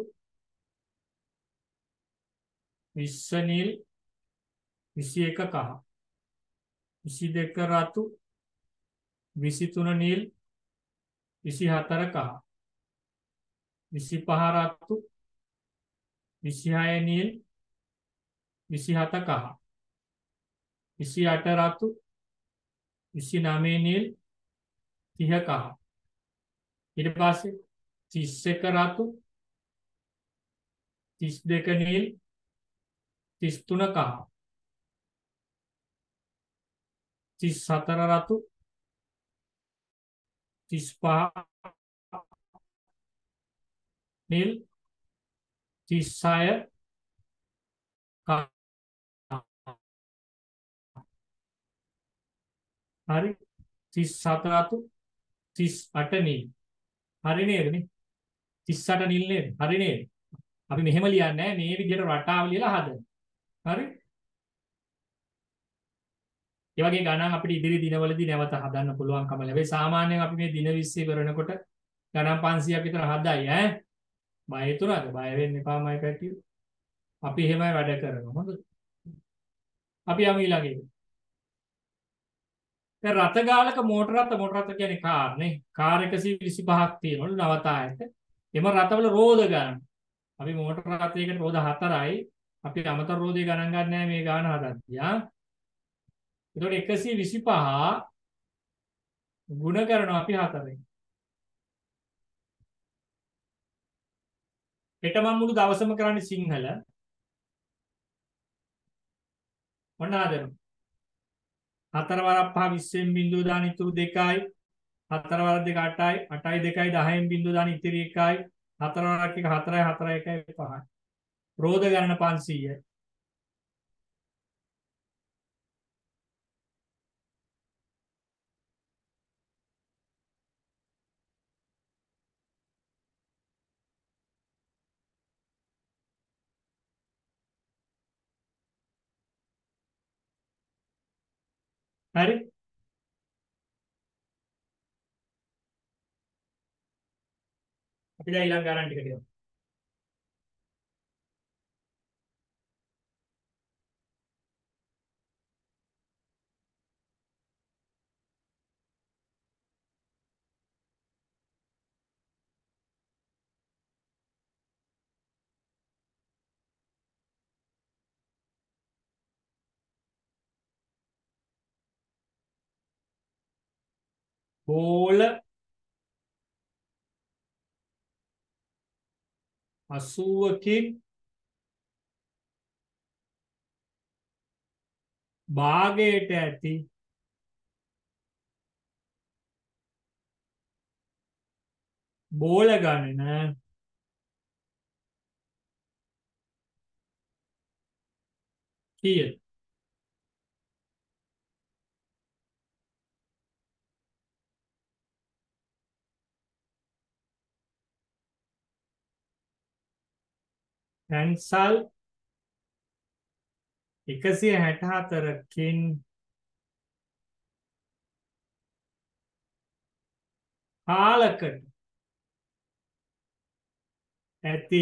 20 නිල් 21 කහ 22 රතු 23 නිල් 24 කහ 25 රතු 26 නිල් 27 කහ 28 රතු 29 නිල් 30 කහ ඊට පස්සේ 31 රතු 32 නිල් 33 කහ 34 රතු 35 නිල් 36 කහ. හරි 37 රතු 38 නිල්. හරි නේද නේ? 38 නිල් නේද? හරි නේද? අපි මෙහෙම ලියන්නේ නැහැ. මේ විදිහට රටාව ලියලා හදන්න. හරි? ඒ වගේ ගණන් අපිට ඉදිරි දිනවලදී නැවත හදන්න පුළුවන්කම ලැබේ. සාමාන්‍යයෙන් අපි මේ දින 20 කරනකොට ගණන් 500ක් විතර හදයි ඈ. බය හිතුණාද? බය වෙන්න එපා මයි කට්ටිය. අපි එහෙමයි වැඩ කරනවා. හොඳද? අපි යමු ඊළඟ එක. දැන් රථ ගාලක මෝටර රථ කියන්නේ කාර් නේ. කාර් 125ක් තියෙනවලු නවතායක. එම රථවල රෝද ගන්න. අපි මෝටර රථයකට රෝද 4යි. අපි අමතර රෝදේ ගණන් ගන්න නැහැ මේ ගාන හදද්දී ආ. එතකොට 125 ගුණ කරනවා අපි 4ෙන්. හෙට මම මුළු දවසම කරන්නේ සිංහල. ඔන්න හදමු. 4 වරක් 5 20න් බිඳුව දාන ඉතුරු 2යි. 4 වරක් 2 8යි. 8යි 2යි 10න් බිඳුව දාන ඉතිරි 1යි. 4 වරක් 1 4යි 4යි 1යි 5යි. රෝද ගණන 500යි. හරි? අපි දැන් ඊළඟ ගණන් ටිකට යමු. බෝල 80කින් භාගයට ඇති බෝල ගණන කීයද? පැන්සල් 164කින් කාලකට ඇති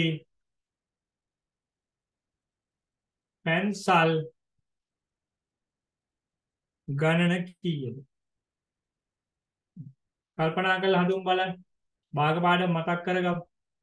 පැන්සල් ගණන කීයද? කල්පනා කරලා හඳුන් බලන්න. භාග පාඩම මතක් කරගමු.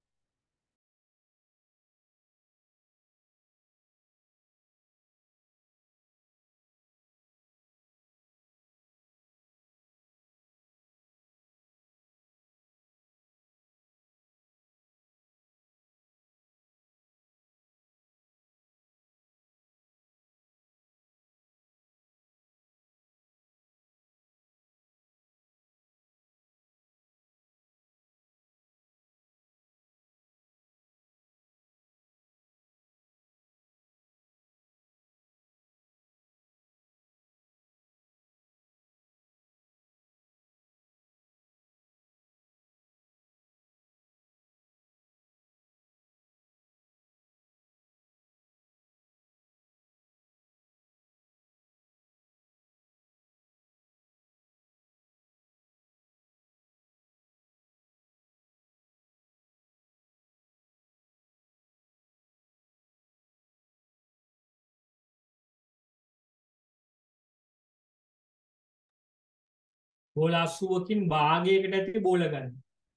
බෝල 80කින් භාගයකට ඇති බෝල ගණන.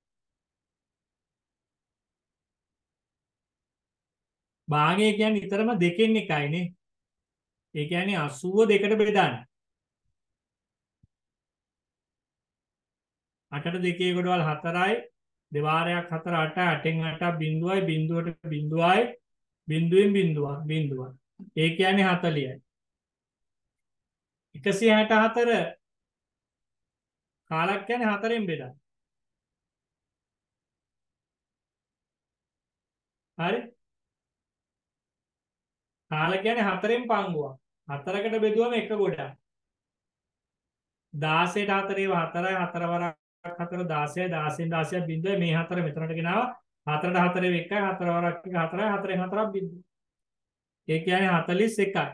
භාගය කියන්නේ නිතරම දෙකෙන් එකයිනේ. ඒ කියන්නේ 80 දෙකට බෙදන්න. 8ට 2 ගොඩවල් 4යි. දෙවාරයක් 4 8යි. 8න් 8ක් බිඳුවයි. බිඳුවට බිඳුවයි. බිඳුවෙන් බිඳුවක් බිඳුවක්. ඒ කියන්නේ 40යි. 164 කාලක් කියන්නේ 4න් බෙදන්න. හරි? කාල කියන්නේ 4න් පංගුවක්. 4කට බෙදුවම එක ගොඩක්. 16ට 4 ඒවා 4යි 4 වරක් 4 16යි 16න් 16ක් බිඳුවයි මේ 4 මෙතනට ගෙනාවා 4ට 4 ඒවා 1යි 4 වරක් 1 4යි 4න් 4ක් බිඳුව. ඒ කියන්නේ 41යි.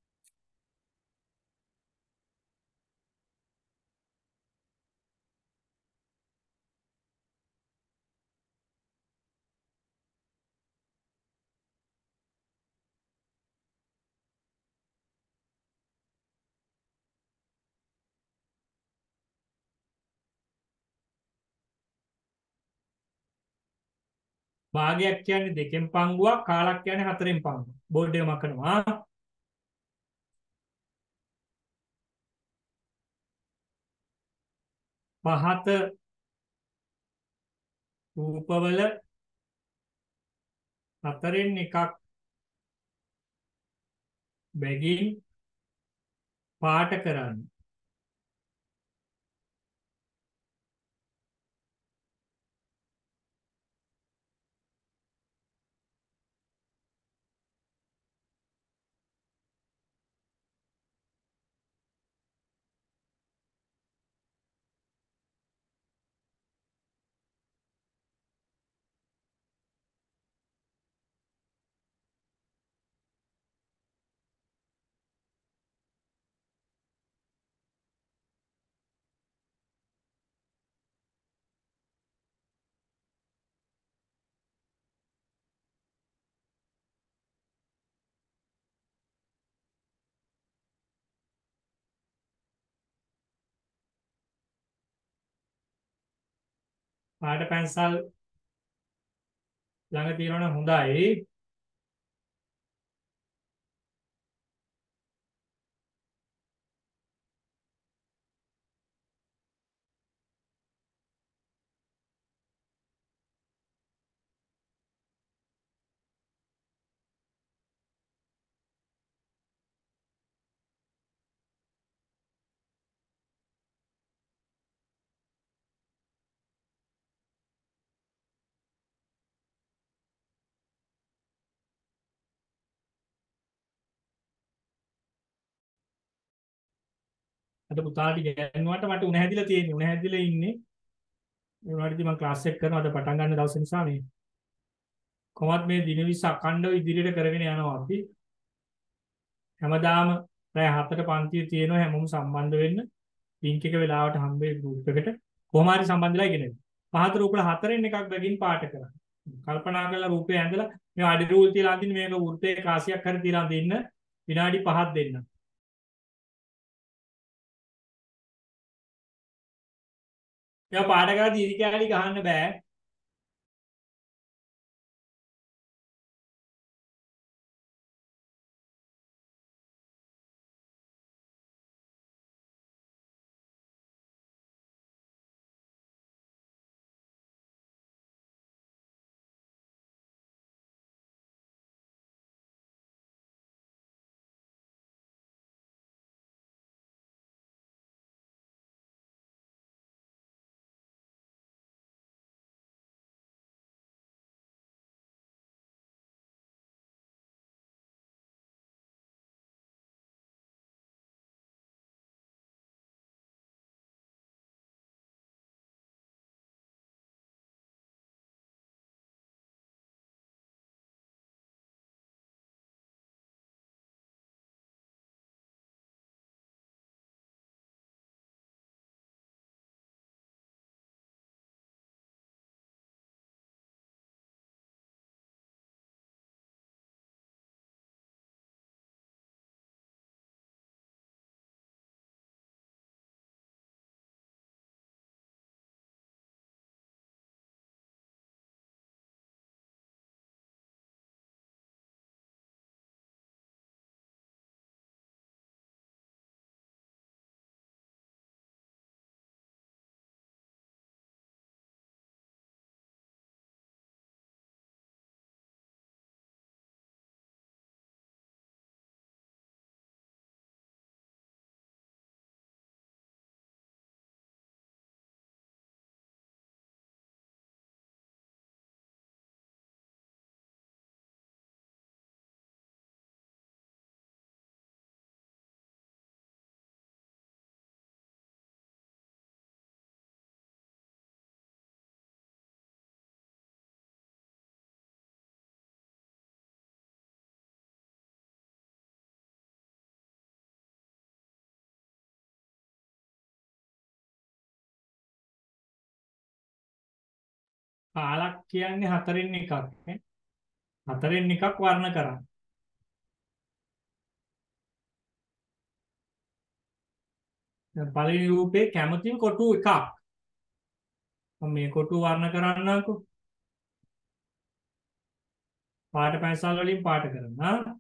භාගයක් කියන්නේ දෙකෙන් පංගුවක් කාලක් කියන්නේ 4න් පංගුවක්. බෝඩ් එක මකනවා. පහත රූපවල 4න් එකක් බැගින් පාට කරන්න. පාට පැන්සල් ළඟ තියෙනවනම් හොඳයි. අද පුතාට ඉගෙනුවාට මට උණ හැදිලා තියෙන්නේ. උණ හැදිලා ඉන්නේ. ඒ වුණාට ඉතින් මම ක්ලාස් එක කරනවා. අද පටන් ගන්න දවස් නිසා මේ කොහොමත් මේ දින 20 අඛණ්ඩව ඉදිරියට කරගෙන යනවා අපි. හැමදාම රෑ 7ට පන්තිය තියෙනවා හැමෝම සම්බන්ධ වෙන්න. ලින්ක් එක වෙලාවට හම්බෙයි ගෲප් එකට. කොහොම හරි සම්බන්ධ වෙලා ඉගෙන ගන්න. පහත රූපවල හතරෙන් එකක් බැගින් පාට කරන්න. කල්පනා කරලා රූපේ ඇඳලා මේ අඩි රූල් තියලා අඳින්න මේක වෘත්තයේ කාසියක් හරි තියලා අඳින්න විනාඩි 5ක් දෙන්න. ඒක පාට කරලා දීර්ඝ කැලි ගහන්න බෑ. කාලක් කියන්නේ හතරෙන් එකක් නේ. හතරෙන් එකක් වර්ණ කරන්න. දැන් පළවෙනි රූපේ කැමතිම කොටු එකක්. මම මේ කොටු වර්ණ කරන්නම්කෝ. පාට පැන්සල් වලින් පාට කරන්න.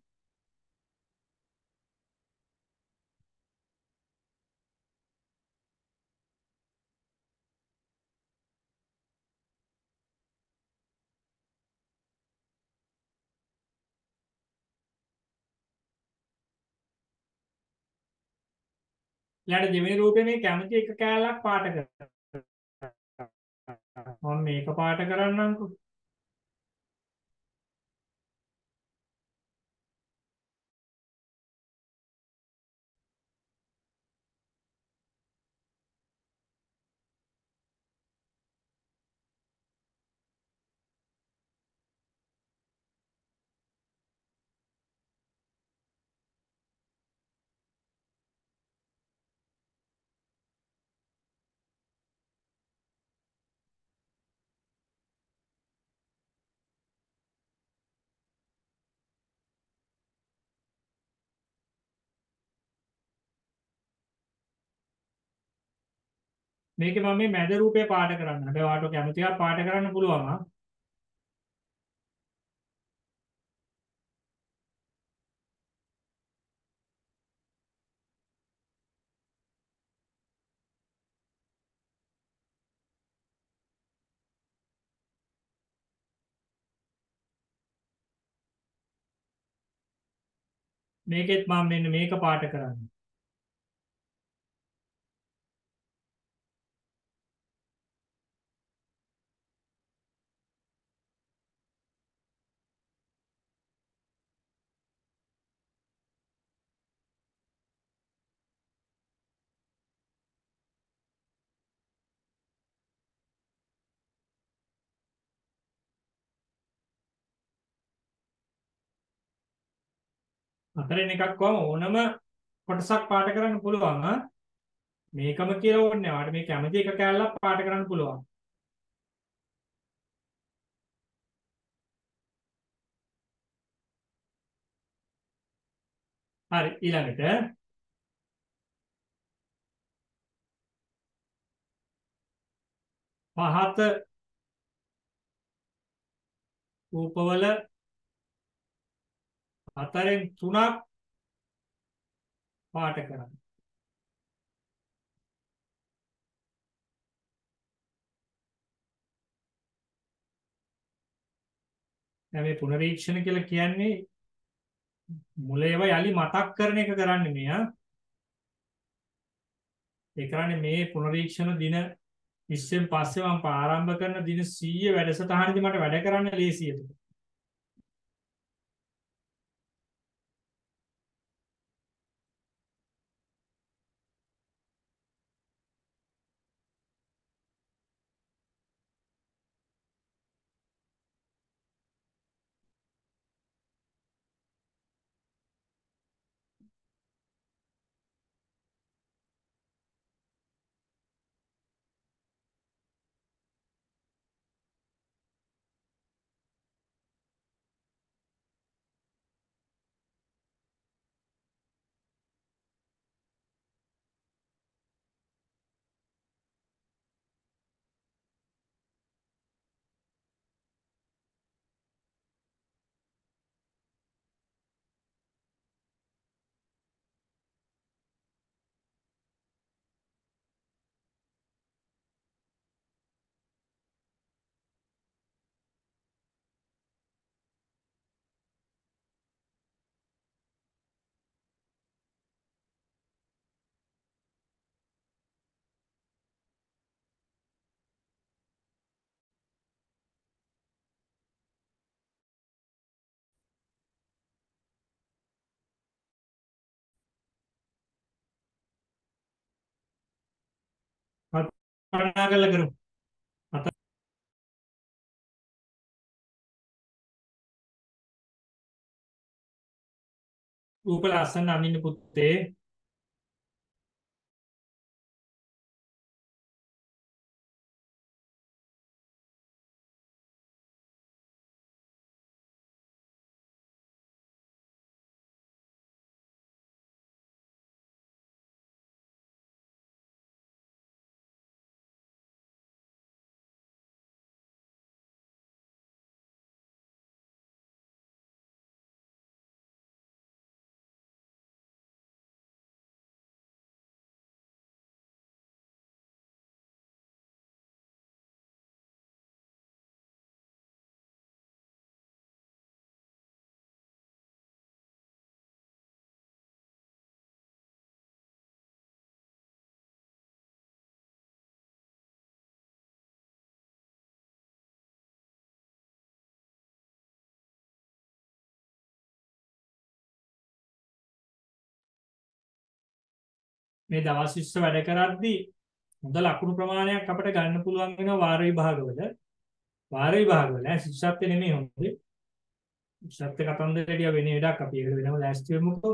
ඊළඟ දෙවෙනි රූපේ මේ කැමති එක කෑල්ලක් පාට කරන්න. මම මේක පාට කරන්නම්කෝ. මේකේ මම මේ මැද රූපේ පාට කරන්න. හැබැයි ඔයාලට කැමති එකක් පාට කරන්න පුළුවන් ආ. මේකෙත් මම මෙන්න මේක පාට කරන්න. හතරෙන් එකක් වම ඕනම කොටසක් පාට කරන්න පුළුවන්. මේකම කියලා ඕනේ නැහැ. ඔයාලට මේ කැමති එක කැලලක් පාට කරන්න පුළුවන්. හරි ඊළඟට පහත රූපවල හතරෙන් තුනක් පාට කරන්න. දැන් මේ පුනරීක්ෂණ කියලා කියන්නේ මුල ඒවා යලි මතක් කරන එක කරන්නේ මේ ඒ කරන්නේ මේ පුනරීක්ෂණ දින 20න් පස්සේ මම ආරම්භ කරන දින 100 වැඩසටහනදී මට වැඩ කරන්න ලේසියි. කල්පනා කරලා කරමු. හතර රූප ලස්සන අඳින්න පුතේ. මේ දවස් 20 වැඩ කරද්දී හොඳ ලකුණු ප්‍රමාණයක් අපිට ගන්න පුළුවන් වෙනවා වාර විභාගවල. වාර විභාගවල ශිෂ්‍යත්වෙ නෙමෙයි හොඳේ. ශිෂ්‍යත්ව කතන්දරේදී වෙන එකක් අපි ඒකට වෙනම ලෑස්ති වෙමුකෝ.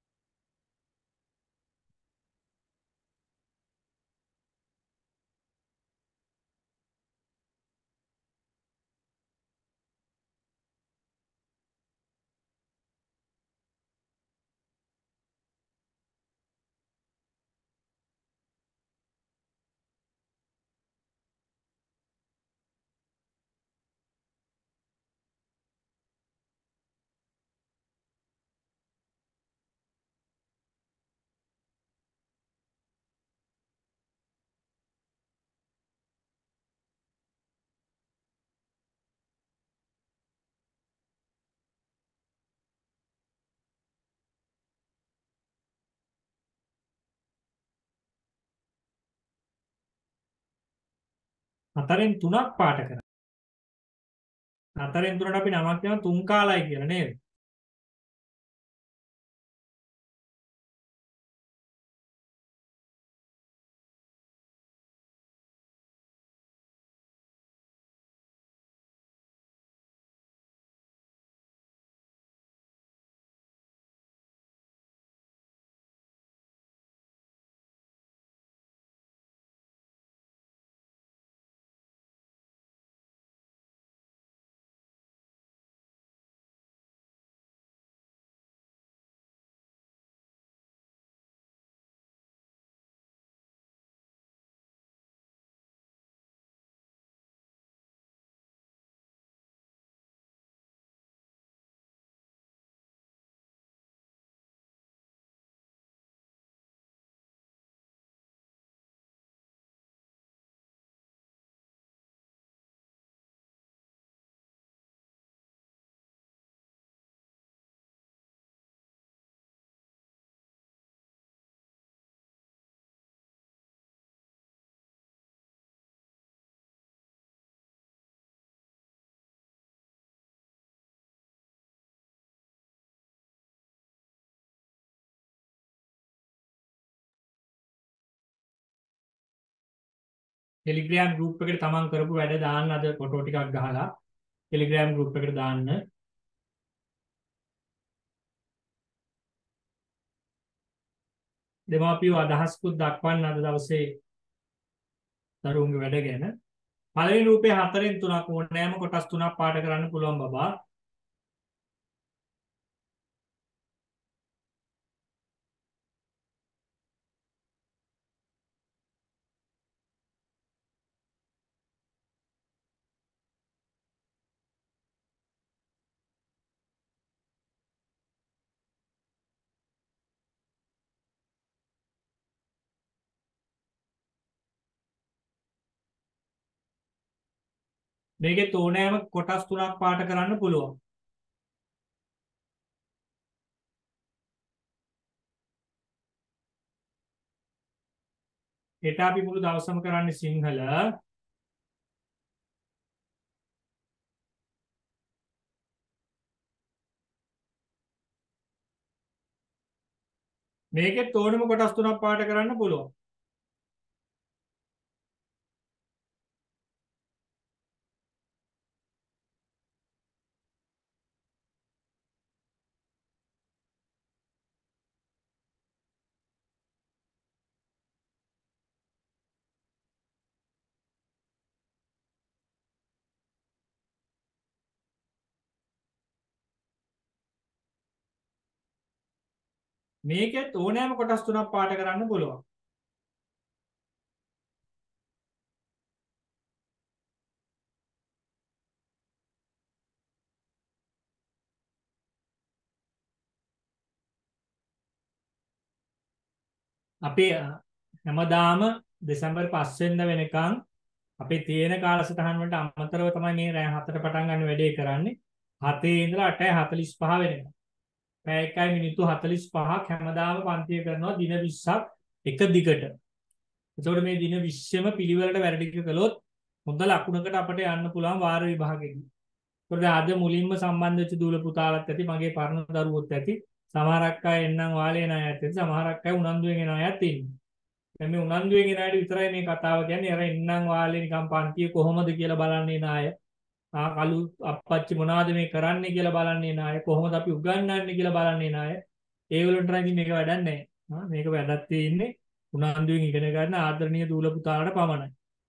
හතරෙන් තුනක් පාට කරන්න. හතරෙන් තුනට අපි නමක් දෙනවා තුන් කාලයි කියලා නේද? ටෙලිග්‍රෑම් ගෲප් එකට තමන් කරපු වැඩ දාන්න අද ෆොටෝ ටිකක් ගහලා ටෙලිග්‍රෑම් ගෲප් එකට දාන්න. දෙමාපියෝ අදහස්කුත් දක්වන්න අද දවසේ දරුවන්ගේ වැඩ ගැන. පළවෙනි රූපේ 4න් 3ක් ඕනෑම කොටස් 3ක් පාට කරන්න පුළුවන් බබා. මේකේ ඕනෑම කොටස් 3ක් පාට කරන්න පුළුවන්. හෙට අපි මුළු දවසම කරන්නේ සිංහල. මේකෙත් ඕනම කොටස් 3ක් පාට කරන්න පුළුවන්. මේකෙත් ඕනෑම කොටස් 3ක් පාට කරන්න පුළුවන්. අපි හැමදාම දෙසැම්බර් 5 වෙනිදා වෙනකන් අපේ තියෙන කාලසටහන් වලට අමතරව තමයි මේ රෑ 7ට පටන් ගන්න වැඩේ කරන්නේ. 7 ඉඳලා 8:45 වෙනකන්. පැය 1යි මිනිත්තු 45ක් හැමදාම පන්තිය කරනවා දින 20ක් එක දිගට. එතකොට මේ දින 20ෙම පිළිවෙලට වැඩ ටික කළොත් හොඳ ලකුණකට අපිට යන්න පුළුවන් වාර විභාගෙදී. ඒකට අද මුලින්ම සම්බන්ධ වෙච්ච දූල පුතාලත් ඇති මගේ පරණ දරුවොත් ඇති. සමහරක් අය එන්නම් වාලේ නෑ ඇති. සමහරක් අය උනන්දුවෙන් එන අයත් ඉන්නේ. දැන් මේ උනන්දුවෙන් එන අයට විතරයි මේ කතාව කියන්නේ. අර එන්නම් වාලේ නිකන් පන්තිය කොහොමද කියලා බලන්නේ නාය. කලු අප්පච්චි මොනවද මේ කරන්නේ කියලා බලන්නේ නාය. කොහොමද අපි උගන්වන්නේ කියලා බලන්නේ නාය. ඒගොල්ලන්ට නම් මේක වැඩක් නෑ. මේක වැඩක් තියෙන්නේ උනන්දුවෙන් ඉගෙන ගන්න ආදරණීය දූල පුතාලට පමණයි.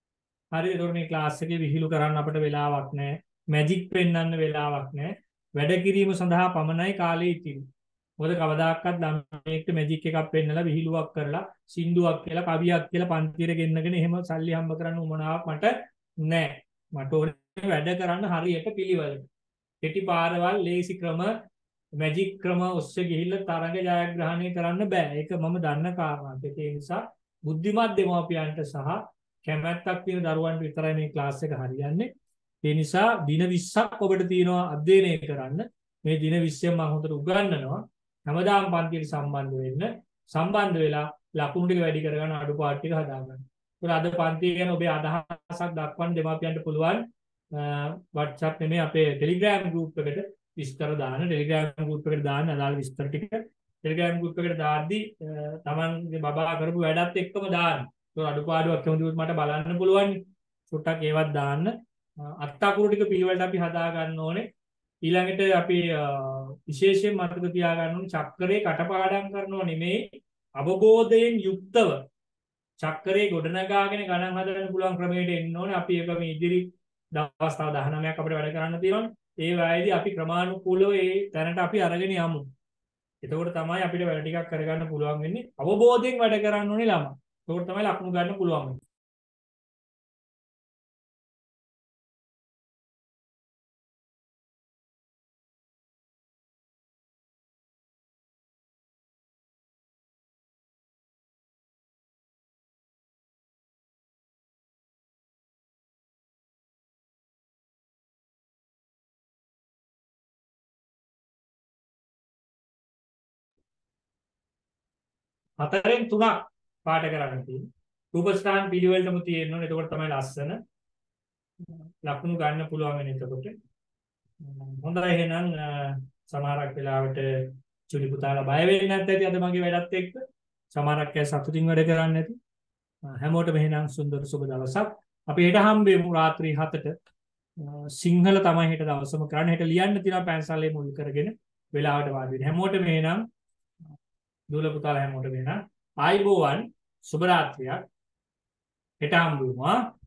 හරි ඒතකොට මේ ක්ලාස් එකේ විහිළු කරන්න අපිට වෙලාවක් නැහැ. මැජික් පෙන්වන්න වෙලාවක් නැහැ. වැඩ කිරීම සඳහා පමණයි කාලය ඉතිරි. මොකද කවදාකවත් ළමයෙක්ට මැජික් එකක් පෙන්නලා විහිළුවක් කරලා සින්දුවක් කියලා කවියක් කියලා පන්තියට ගෙන්නගෙන එහෙම සල්ලි හම්බ කරන්න උවමනාවක් මට නැහැ. මට ඕනේ වැඩ කරන්න හරියට පිළිවෙලට. කෙටි පාරවල් ලේසි ක්‍රම මැජික් ක්‍රම ඔස්සේ ගිහිල්ලා තරඟ ජයග්‍රහණය කරන්න බෑ. ඒක මම දන්න කාරණාවක්. ඒ නිසා බුද්ධිමත් දෙමාපියන්ට සහ කැමැත්තක් තියෙන දරුවන්ට විතරයි මේ ක්ලාස් එක හරියන්නේ. ඒ නිසා දින 20ක් ඔබට තියෙනවා අධ්‍යයනය කරන්න. මේ දින 20න් මම හොඳට උගන්වනවා. හැමදාම පන්තියට සම්බන්ධ වෙන්න. සම්බන්ධ වෙලා ලකුණු ටික වැඩි කරගන්න අඩුපාඩු ටික හදාගන්න. ඒත් අද පන්තිය ගැන ඔබේ අදහසක් දක්වන්න දෙමාපියන්ට පුළුවන් WhatsApp නෙමෙයි අපේ Telegram group එකට විස්තර දාන්න. Telegram group එකට දාන්න අදාළ විස්තර ටික. Telegram group එකට දාද්දි තමන්ගේ බබා කරපු වැඩත් එක්කම දාන්න. ඒක අඩුපාඩුවක් වුණොත් මට බලන්න පුළුවන්. චුට්ටක් ඒවත් දාන්න. අත්තකුරු ටික පිළිවෙලට අපි හදා ගන්න ඕනේ. ඊළඟට අපි විශේෂයෙන් මතක තියාගන්න ඕනේ චක්‍රේ කටපාඩම් කරනව නෙමෙයි අවබෝධයෙන් යුක්තව චක්‍රේ ගොඩනගාගෙන ගණන් හදන්න පුළුවන් ක්‍රමයට එන්න ඕනේ. අපි ඒක මේ ඉදිරි දවස් තව 19ක් අපිට වැඩ කරන්න තියෙනවා. ඒ වෙලාවේදී අපි ක්‍රමානුකූලව ඒ තැනට අපි අරගෙන යමු. එතකොට තමයි අපිට වැඩ ටිකක් කරගන්න පුළුවන් වෙන්නේ. අවබෝධයෙන් වැඩ කරන්න ඕනේ ළමයි. එතකොට තමයි ලකුණු ගන්න පුළුවන් වෙන්නේ. හතරෙන් තුනක් පාට කරන්න තියෙනවා. රූපස්ථාන පිළිවෙලටම තියෙන්න ඕනේ. එතකොට තමයි ලස්සන ලකුණු ගන්න පුළුවන් වෙන්නේ එතකොට. හොඳයි එහෙනම් සමහරක් වෙලාවට චුලි පුතාලා බය වෙන්නේ නැත්නම් ඇති අද මගේ වැඩත් එක්ක. සමහරක් අය සතුටින් වැඩ කරන්නේ නැති. හැමෝටම එහෙනම් සුන්දර සුබ දවසක්. අපි හෙට හම්බෙමු රාත්‍රී 7ට. සිංහල තමයි හෙට දවසම කරන්නේ. හෙට ලියන්න තියෙනවා පැන්සලේ මුල් කරගෙන වෙලාවට වාඩි වෙන්න. හැමෝටම එහෙනම් දූල පුතාලා හැමෝටම එහෙනම් ආයිබෝවන් සුබ රාත්‍රියක්. හෙට හම්බෙමු.